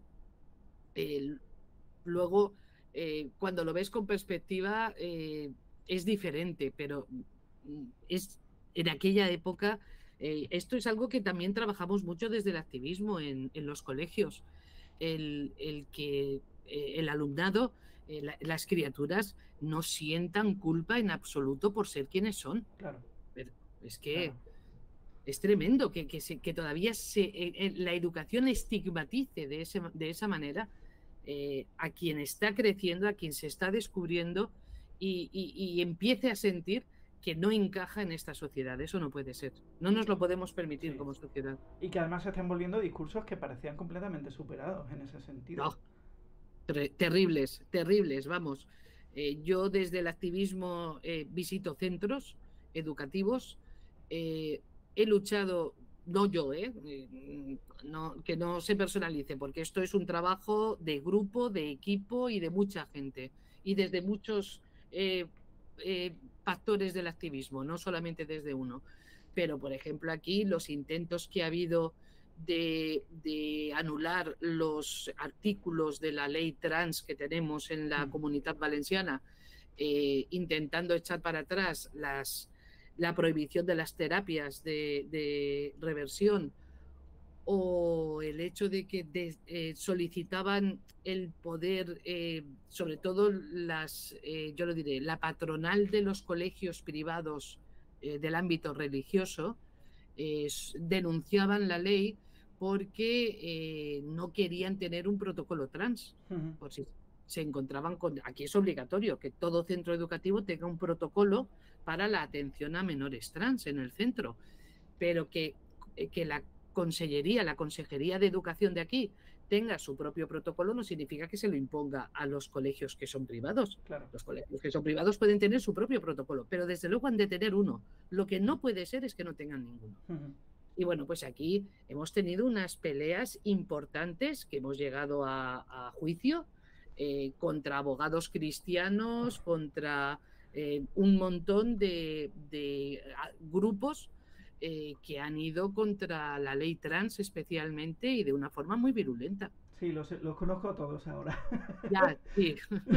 eh, luego, eh, cuando lo ves con perspectiva, eh, es diferente, pero mm, es en aquella época, eh, esto es algo que también trabajamos mucho desde el activismo en, en los colegios, el, el que eh, el alumnado, eh, la- las criaturas, no sientan culpa en absoluto por ser quienes son. Claro, Pero es que claro. es tremendo que, que, se- que todavía se, eh, eh, la educación estigmatice de, ese, de esa manera eh, a quien está creciendo, a quien se está descubriendo y, y- y empiece a sentir que no encaja en esta sociedad. Eso no puede ser. No nos lo podemos permitir Sí. como sociedad. Y que además se están volviendo discursos que parecían completamente superados en ese sentido. No, ter- terribles, terribles, vamos. Eh, yo desde el activismo eh, visito centros educativos, eh, he luchado, no yo, eh, eh, no, que no se personalice, porque esto es un trabajo de grupo, de equipo y de mucha gente, y desde muchos eh, eh, factores del activismo, no solamente desde uno. Pero, por ejemplo, aquí los intentos que ha habido de, de anular los artículos de la ley trans que tenemos en la Mm. Comunitat Valenciana, eh, intentando echar para atrás las, la prohibición de las terapias de, de reversión o el hecho de que de, eh, solicitaban el poder, eh, sobre todo las, eh, yo lo diré, la patronal de los colegios privados eh, del ámbito religioso, eh, denunciaban la ley porque eh, no querían tener un protocolo trans, Ujú. por si se encontraban con... Aquí es obligatorio que todo centro educativo tenga un protocolo para la atención a menores trans en el centro, pero que, que la Consellería, la Consejería de Educación de aquí tenga su propio protocolo no significa que se lo imponga a los colegios que son privados. Claro. Los colegios que son privados pueden tener su propio protocolo, pero desde luego han de tener uno. Lo que no puede ser es que no tengan ninguno. Ujú. Y bueno, pues aquí hemos tenido unas peleas importantes que hemos llegado a, a juicio eh, contra abogados cristianos, contra eh, un montón de, de a, grupos eh, que han ido contra la ley trans especialmente y de una forma muy virulenta. Sí, los, los conozco a todos ahora. Ya, sí.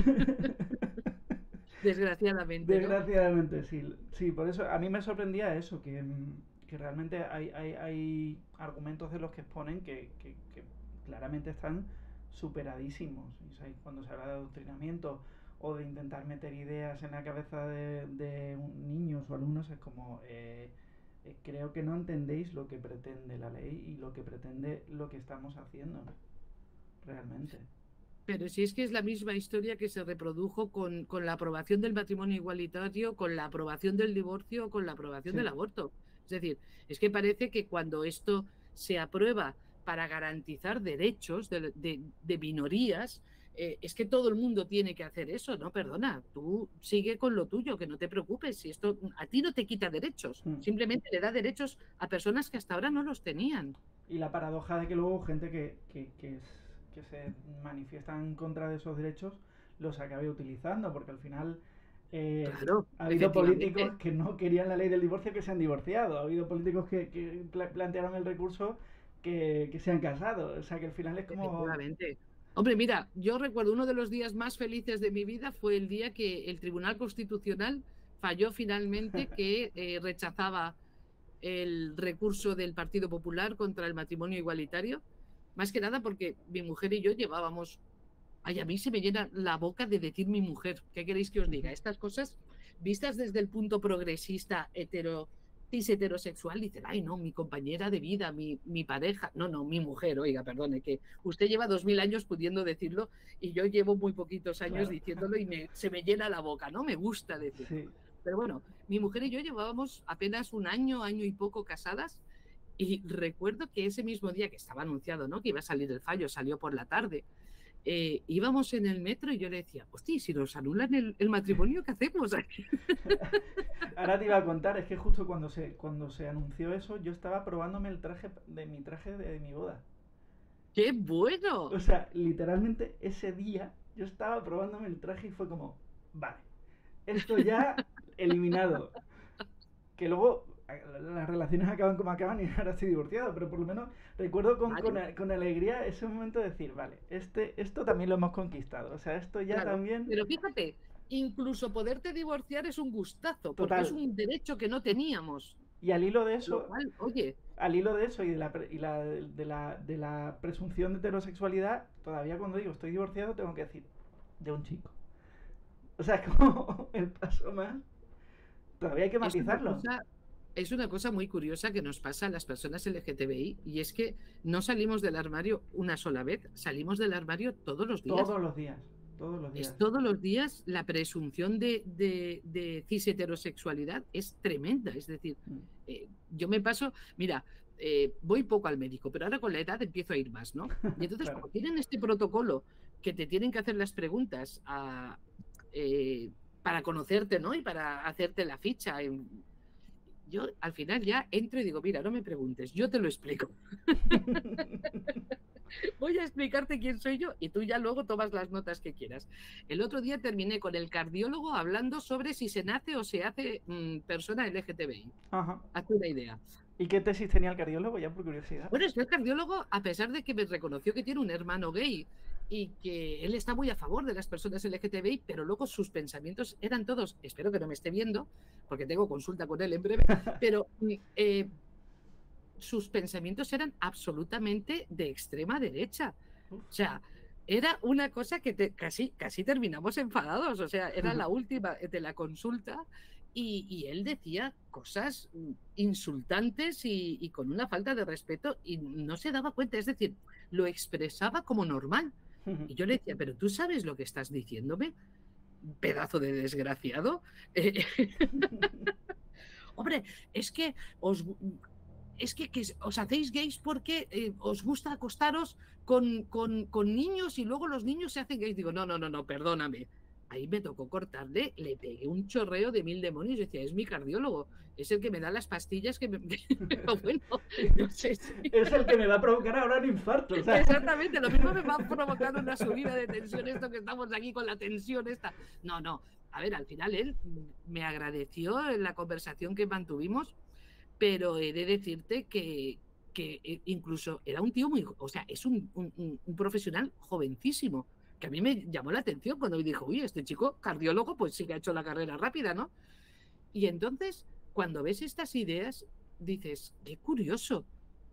Desgraciadamente, ¿no? Desgraciadamente, sí. Sí, por eso a mí me sorprendía eso, que, que realmente hay, hay, hay argumentos de los que exponen que, que, que claramente están superadísimos. Y, ¿sabes? Cuando se habla de adoctrinamiento o de intentar meter ideas en la cabeza de, de niños o alumnos, es como, eh, eh, creo que no entendéis lo que pretende la ley y lo que pretende lo que estamos haciendo, realmente. Pero si es que es la misma historia que se reprodujo con, con la aprobación del matrimonio igualitario, con la aprobación del divorcio, con la aprobación Sí. del aborto. Es decir, es que parece que cuando esto se aprueba para garantizar derechos de, de, de minorías, eh, es que todo el mundo tiene que hacer eso. No, perdona, tú sigue con lo tuyo, que no te preocupes. Si esto a ti no te quita derechos, Mm. simplemente le da derechos a personas que hasta ahora no los tenían. Y la paradoja de que luego gente que, que, que, es, que se manifiesta en contra de esos derechos los acabe utilizando, porque al final eh, Claro, ha habido efectivamente. políticos que no querían la ley del divorcio que se han divorciado, ha habido políticos que, que pla- plantearon el recurso que, que se han casado, o sea que al final es como... Efectivamente. Hombre, mira, yo recuerdo uno de los días más felices de mi vida fue el día que el Tribunal Constitucional falló finalmente que eh, rechazaba el recurso del Partido Popular contra el matrimonio igualitario, más que nada porque mi mujer y yo llevábamos... Ay, a mí se me llena la boca de decir mi mujer. ¿Qué queréis que os diga? Estas cosas vistas desde el punto progresista, hetero, cis heterosexual, dicen, ay, no, mi compañera de vida, mi, mi pareja. No, no, mi mujer, oiga, perdone, que usted lleva dos mil años pudiendo decirlo y yo llevo muy poquitos años Claro. diciéndolo y me, se me llena la boca, ¿no? Me gusta decirlo. Sí. Pero bueno, mi mujer y yo llevábamos apenas un año, año y poco casadas y recuerdo que ese mismo día que estaba anunciado, ¿no? Que iba a salir el fallo, salió por la tarde. Eh, íbamos en el metro y yo le decía, hostia, si nos anulan el, el matrimonio, ¿qué hacemos aquí? Ahora te iba a contar, es que justo cuando se, cuando se anunció eso, yo estaba probándome el traje de mi traje de, de mi boda. ¡Qué bueno! O sea, literalmente ese día yo estaba probándome el traje y fue como, vale, esto ya eliminado. Que luego las relaciones acaban como acaban y ahora estoy divorciado, pero por lo menos recuerdo con, Vale. con, con alegría ese momento de decir, vale, este, esto también lo hemos conquistado. O sea, esto ya Claro, también... pero fíjate, incluso poderte divorciar es un gustazo, porque Total. es un derecho que no teníamos. Y al hilo de Lo eso, cual, oye, al hilo de eso y de la, pre- y la, de, la, de la presunción de heterosexualidad, todavía cuando digo estoy divorciado tengo que decir de un chico. O sea, es como el paso más. Todavía hay que es una matizarlo. cosa, es una cosa muy curiosa que nos pasa a las personas L G T B I y es que no salimos del armario una sola vez, salimos del armario todos los días. Todos los días. Todos los días. Es todos los días la presunción de, de, de cis heterosexualidad es tremenda. Es decir, Mm. eh, yo me paso, mira, eh, voy poco al médico, pero ahora con la edad empiezo a ir más, ¿no? Y entonces, Claro. como tienen este protocolo que te tienen que hacer las preguntas a, eh, para conocerte, ¿no? Y para hacerte la ficha. En, yo al final ya entro y digo, mira, no me preguntes, yo te lo explico. Voy a explicarte quién soy yo y tú ya luego tomas las notas que quieras. El otro día terminé con el cardiólogo hablando sobre si se nace o se hace mmm, persona L G T B I. Ajá. Hazte una idea. ¿Y qué tesis tenía el cardiólogo? Ya por curiosidad. Bueno, es que el cardiólogo, a pesar de que me reconoció que tiene un hermano gay y que él está muy a favor de las personas L G T B I, pero luego sus pensamientos eran todos, espero que no me esté viendo, porque tengo consulta con él en breve, pero eh, sus pensamientos eran absolutamente de extrema derecha. O sea, era una cosa que te, casi, casi terminamos enfadados. O sea, era la última de la consulta y, y él decía cosas insultantes y, y con una falta de respeto y no se daba cuenta. Es decir, lo expresaba como normal. Y yo le decía, pero tú sabes lo que estás diciéndome, pedazo de desgraciado. Hombre, es que os, es que, que os hacéis gays porque eh, os gusta acostaros con, con, con niños y luego los niños se hacen gays. Digo, no, no, no, no, perdóname. Ahí me tocó cortarle, le pegué un chorreo de mil demonios. Yo decía, es mi cardiólogo, es el que me da las pastillas que me... Pero bueno, no sé si... Es el que me va a provocar ahora un infarto. O sea. Exactamente, lo mismo me va a provocar una subida de tensión, esto que estamos aquí con la tensión esta. No, no, a ver, al final él me agradeció en la conversación que mantuvimos, pero he de decirte que, que incluso era un tío muy... O sea, es un, un, un profesional jovencísimo, que a mí me llamó la atención cuando me dijo, uy, este chico cardiólogo, pues sí que ha hecho la carrera rápida, ¿no? Y entonces, cuando ves estas ideas, dices, qué curioso.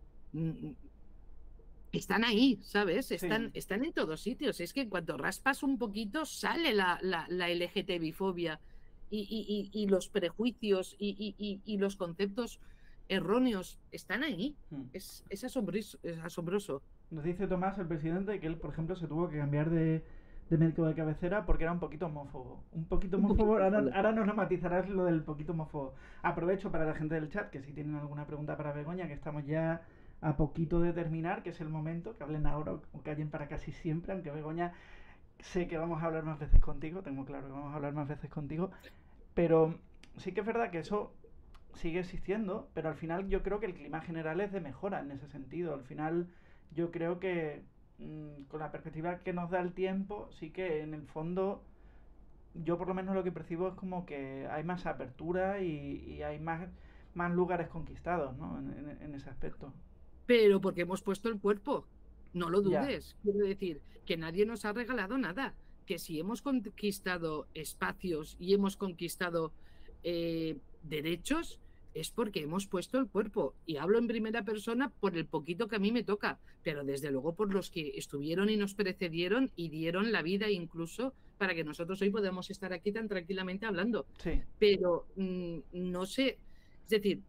Están ahí, ¿sabes? Están, sí. están en todos sitios. Es que en cuanto raspas un poquito, sale la, la, la L G T B-fobia y, y, y, y los prejuicios y, y, y los conceptos erróneos están ahí. Hmm. Es, es, asombroso, es asombroso. Nos dice Tomás, el presidente, que él, por ejemplo, se tuvo que cambiar de, de médico de cabecera porque era un poquito homófobo. Un poquito homófobo. Un ahora, ahora nos matizarás lo del poquito homófobo. Aprovecho para la gente del chat, que si tienen alguna pregunta para Begoña, que estamos ya a poquito de terminar, que es el momento, que hablen ahora o callen para casi siempre, aunque Begoña, sé que vamos a hablar más veces contigo, tengo claro que vamos a hablar más veces contigo, pero sí que es verdad que eso sigue existiendo, pero al final yo creo que el clima general es de mejora en ese sentido. Al final yo creo que mmm, con la perspectiva que nos da el tiempo, sí que en el fondo yo por lo menos lo que percibo es como que hay más apertura y, y hay más, más lugares conquistados, ¿no? en, en, en ese aspecto. Pero porque hemos puesto el cuerpo, no lo dudes. Yeah. Quiero decir, que nadie nos ha regalado nada, que si hemos conquistado espacios y hemos conquistado eh, derechos, es porque hemos puesto el cuerpo. Y hablo en primera persona por el poquito que a mí me toca, pero desde luego por los que estuvieron y nos precedieron y dieron la vida incluso para que nosotros hoy podamos estar aquí tan tranquilamente hablando. Sí. Pero mmm, no sé, es decir,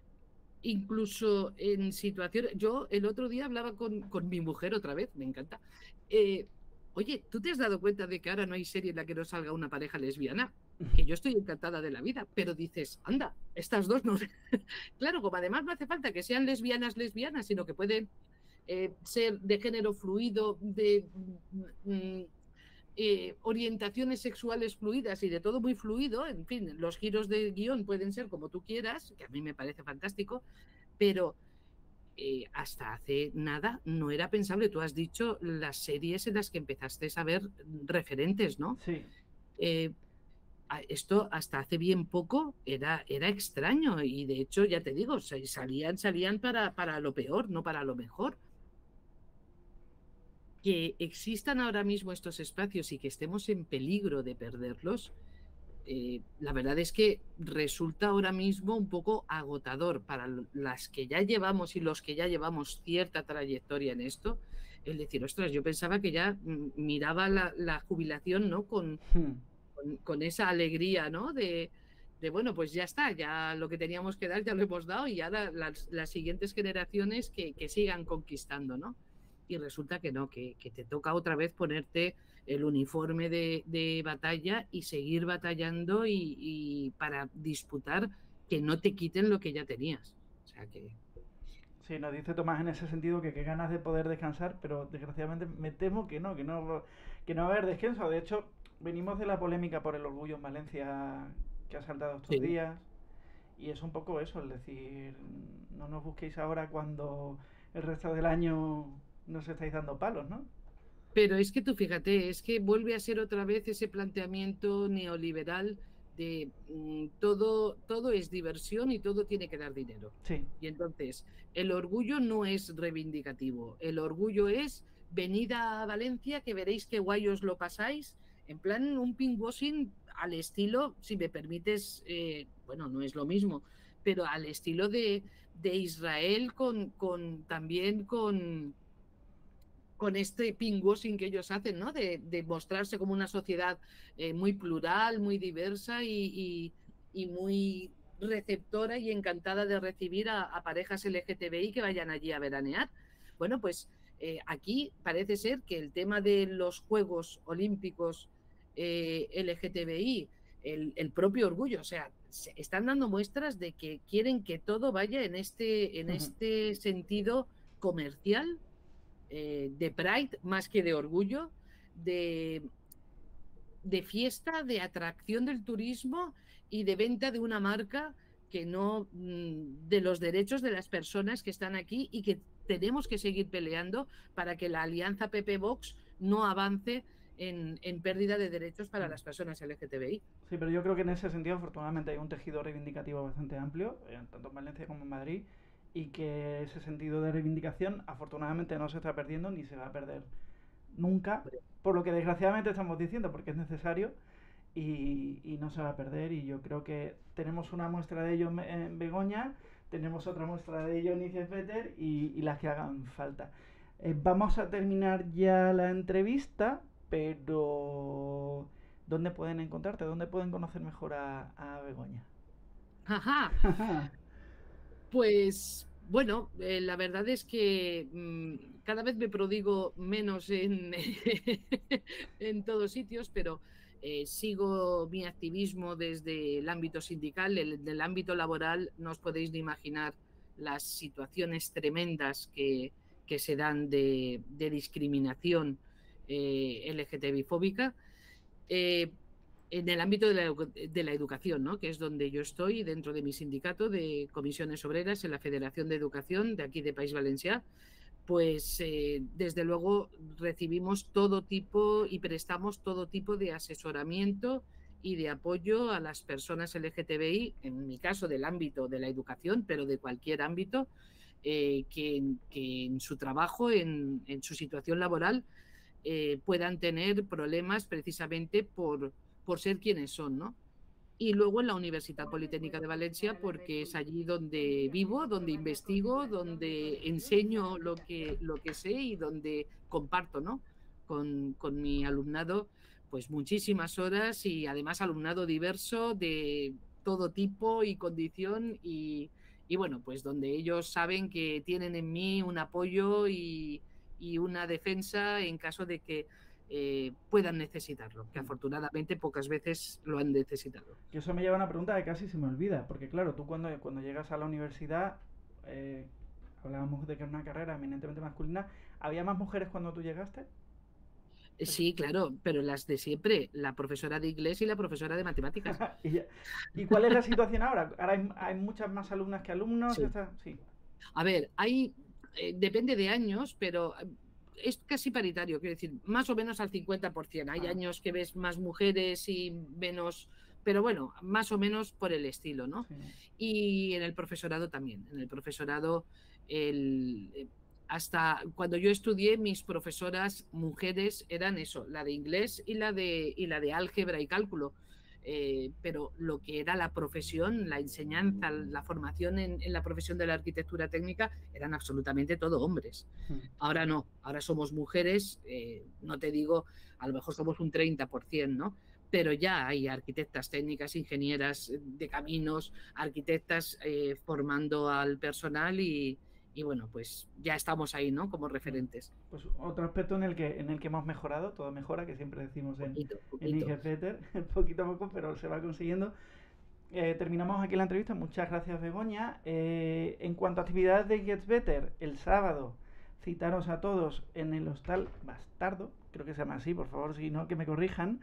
incluso en situaciones... Yo el otro día hablaba con, con mi mujer otra vez, me encanta. Eh, Oye, ¿tú te has dado cuenta de que ahora no hay serie en la que no salga una pareja lesbiana? Que yo estoy encantada de la vida, pero dices, anda, estas dos no... Claro, como además no hace falta que sean lesbianas lesbianas, sino que pueden eh, ser de género fluido, de... Mm, Eh, orientaciones sexuales fluidas y de todo muy fluido, en fin, los giros de guión pueden ser como tú quieras, que a mí me parece fantástico, pero eh, hasta hace nada no era pensable. Tú has dicho las series en las que empezaste a ver referentes, ¿no? Sí. Eh, esto hasta hace bien poco era, era extraño y de hecho, ya te digo, salían, salían para, para lo peor, no para lo mejor. Que existan ahora mismo estos espacios y que estemos en peligro de perderlos, eh, la verdad es que resulta ahora mismo un poco agotador para las que ya llevamos y los que ya llevamos cierta trayectoria en esto, el decir, ostras, yo pensaba que ya miraba la, la jubilación, ¿no? Con, hmm. con, con esa alegría, ¿no? De, de, bueno, pues ya está, ya lo que teníamos que dar ya lo hemos dado y ahora las, las siguientes generaciones que, que sigan conquistando, ¿no? Y resulta que no, que, que te toca otra vez ponerte el uniforme de, de batalla y seguir batallando y, y para disputar que no te quiten lo que ya tenías. O sea que... Sí, nos dice Tomás en ese sentido que qué ganas de poder descansar, pero desgraciadamente me temo que no, que no, que no va a haber descanso. De hecho, venimos de la polémica por el orgullo en Valencia que ha saltado estos sí. días y es un poco eso, es decir, no nos busquéis ahora cuando el resto del año... nos estáis dando palos, ¿no? Pero es que tú fíjate, es que vuelve a ser otra vez ese planteamiento neoliberal de mmm, todo, todo es diversión y todo tiene que dar dinero. Sí. Y entonces, el orgullo no es reivindicativo, el orgullo es venid a Valencia que veréis qué guay os lo pasáis, en plan un pinkwashing al estilo, si me permites, eh, bueno, no es lo mismo, pero al estilo de, de Israel, con, con también con, con este pinkwashing que ellos hacen, ¿no? De, de mostrarse como una sociedad eh, muy plural, muy diversa y, y, y, muy receptora y encantada de recibir a, a parejas L G T B I que vayan allí a veranear. Bueno, pues eh, aquí parece ser que el tema de los Juegos Olímpicos eh, L G T B I, el, el propio orgullo, o sea, se están dando muestras de que quieren que todo vaya en este, en este sentido comercial, eh, de Pride más que de orgullo, de, de fiesta, de atracción del turismo y de venta de una marca que no de los derechos de las personas que están aquí y que tenemos que seguir peleando para que la alianza P P Vox no avance en, en pérdida de derechos para las personas L G T B I. Sí, pero yo creo que en ese sentido afortunadamente hay un tejido reivindicativo bastante amplio, tanto en Valencia como en Madrid, y que ese sentido de reivindicación afortunadamente no se está perdiendo ni se va a perder nunca, por lo que desgraciadamente estamos diciendo, porque es necesario y, y no se va a perder. Y yo creo que tenemos una muestra de ello en Begoña, tenemos otra muestra de ello en Nijefeter y, y las que hagan falta. Eh, vamos a terminar ya la entrevista, pero ¿dónde pueden encontrarte? ¿Dónde pueden conocer mejor a, a Begoña? Ajá. Pues bueno, eh, la verdad es que mmm, cada vez me prodigo menos en, en todos sitios, pero eh, sigo mi activismo desde el ámbito sindical. El, del ámbito laboral no os podéis ni imaginar las situaciones tremendas que, que se dan de, de discriminación eh, L G T B I fóbica. Eh, en el ámbito de la, de la educación, ¿no? Que es donde yo estoy, dentro de mi sindicato de comisiones obreras en la Federación de Educación de aquí de País Valencià, pues eh, desde luego recibimos todo tipo y prestamos todo tipo de asesoramiento y de apoyo a las personas L G T B I, en mi caso del ámbito de la educación, pero de cualquier ámbito, eh, que, que en su trabajo, en, en su situación laboral, eh, puedan tener problemas precisamente por por ser quienes son, ¿no? Y luego en la Universidad Politécnica de Valencia, porque es allí donde vivo, donde investigo, donde enseño lo que, lo que sé y donde comparto, ¿no? Con, con mi alumnado, pues muchísimas horas y además alumnado diverso de todo tipo y condición y, y bueno, pues donde ellos saben que tienen en mí un apoyo y, y una defensa en caso de que Eh, puedan necesitarlo, que afortunadamente pocas veces lo han necesitado. Y eso me lleva a una pregunta que casi se me olvida, porque claro, tú cuando, cuando llegas a la universidad, eh, hablábamos de que es una carrera eminentemente masculina, ¿había más mujeres cuando tú llegaste? Sí, claro, pero las de siempre, la profesora de inglés y la profesora de matemáticas. ¿Y, ya, ¿Y cuál es la situación ahora? ¿Ahora hay, hay muchas más alumnas que alumnos? Sí. Está, sí. A ver, hay, eh, depende de años, pero es casi paritario, quiero decir, más o menos al cincuenta por ciento. Hay ah. años que ves más mujeres y menos, pero bueno, más o menos por el estilo, ¿no? Sí. Y en el profesorado también. En el profesorado, el, hasta cuando yo estudié, mis profesoras mujeres eran eso, la de inglés y la de, y la de álgebra y cálculo. Eh, pero lo que era la profesión, la enseñanza, la formación en, en la profesión de la arquitectura técnica eran absolutamente todo hombres. Ahora no, ahora somos mujeres, eh, no te digo, a lo mejor somos un treinta por ciento, ¿no? Pero ya hay arquitectas técnicas, ingenieras de caminos, arquitectas eh, formando al personal y, y bueno, pues ya estamos ahí, ¿no? Como referentes. Pues otro aspecto en el que en el que hemos mejorado, todo mejora, que siempre decimos en, poquito, poquito. en Nijefeter, poquito a poco, pero se va consiguiendo. Eh, terminamos aquí la entrevista. Muchas gracias, Begoña. Eh, en cuanto a actividades de Gets Better, el sábado, citaros a todos en el Hostal Bastardo, creo que se llama así, por favor, si no, que me corrijan,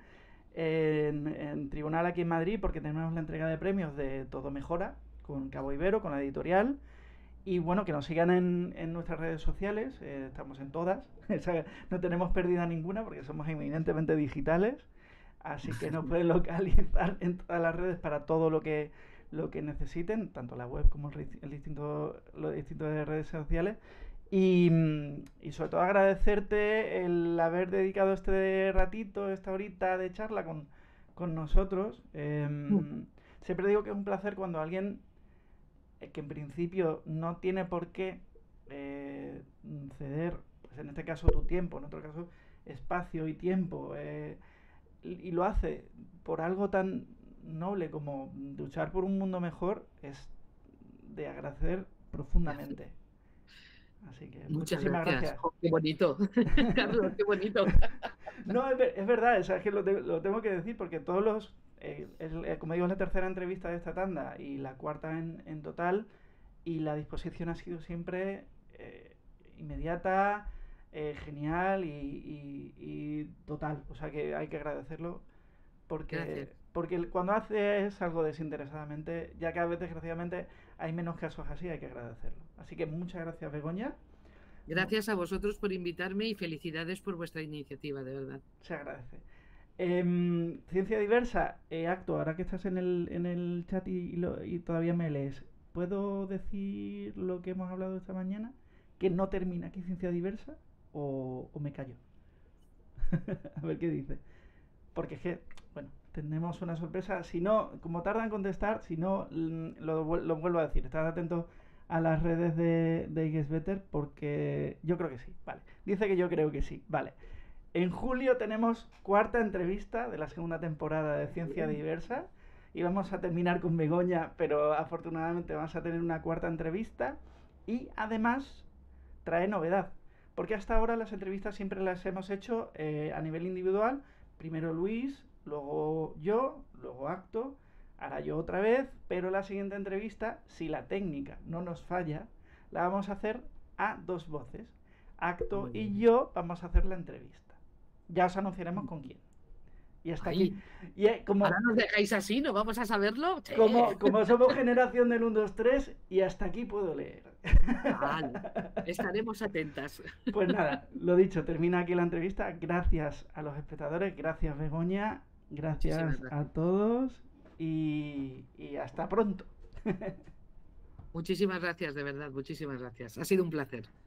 en, en Tribunal aquí en Madrid, porque tenemos la entrega de premios de Todo Mejora, con Cabo Ibero, con la editorial. Y bueno, que nos sigan en, en nuestras redes sociales, eh, estamos en todas, no tenemos pérdida ninguna porque somos eminentemente digitales, así que nos pueden localizar en todas las redes para todo lo que lo que necesiten, tanto la web como el, el distinto, los distintos de redes sociales. Y, y sobre todo agradecerte el haber dedicado este ratito, esta horita de charla con, con nosotros. Eh, mm. Siempre digo que es un placer cuando alguien eh, que en principio no tiene por qué eh, ceder, pues en este caso tu tiempo, en otro caso espacio y tiempo, eh, y, y lo hace por algo tan noble como luchar por un mundo mejor, es de agradecer profundamente. Así que Muchas muchísimas gracias. gracias. Oh, qué bonito. Carlos, qué bonito. No, es, es verdad, o sea, es que lo, te, lo, tengo que decir porque todos los, eh, es, eh, como digo, es la tercera entrevista de esta tanda y la cuarta en, en total, y la disposición ha sido siempre eh, inmediata, eh, genial y, y, y total, o sea que hay que agradecerlo porque, Gracias. porque cuando haces algo desinteresadamente, ya que a veces desgraciadamente hay menos casos así, hay que agradecerlo. Así que muchas gracias, Begoña. Gracias a vosotros por invitarme y felicidades por vuestra iniciativa, de verdad. Se agradece. Eh, Ciencia Diversa, eh, Acto, ahora que estás en el, en el chat y, y, lo, y todavía me lees, ¿puedo decir lo que hemos hablado esta mañana? ¿Que no termina aquí Ciencia Diversa? ¿O, o me callo? A ver qué dice. Porque es que, bueno, tenemos una sorpresa. Si no, como tarda en contestar, si no, lo, lo vuelvo a decir. Estad atentos a las redes de, de iGuessBetter porque yo creo que sí. Vale. Dice que yo creo que sí. Vale. En julio tenemos cuarta entrevista de la segunda temporada de Ciencia Diversa y vamos a terminar con Begoña, pero afortunadamente vamos a tener una cuarta entrevista y además trae novedad, porque hasta ahora las entrevistas siempre las hemos hecho eh, a nivel individual, primero Luis, luego yo, luego Acto, ahora yo otra vez, pero la siguiente entrevista, si la técnica no nos falla, la vamos a hacer a dos voces. Acto y yo vamos a hacer la entrevista. Ya os anunciaremos con quién. Y hasta Ay, aquí. Y eh, como, ahora nos dejáis así, ¿no vamos a saberlo? Sí. Como, como somos generación del uno, dos, tres, y hasta aquí puedo leer. Vale, estaremos atentas. Pues nada, lo dicho, termina aquí la entrevista. Gracias a los espectadores, gracias Begoña, gracias, gracias. a todos y, y hasta pronto. Muchísimas gracias, de verdad, muchísimas gracias. Ha sido un placer.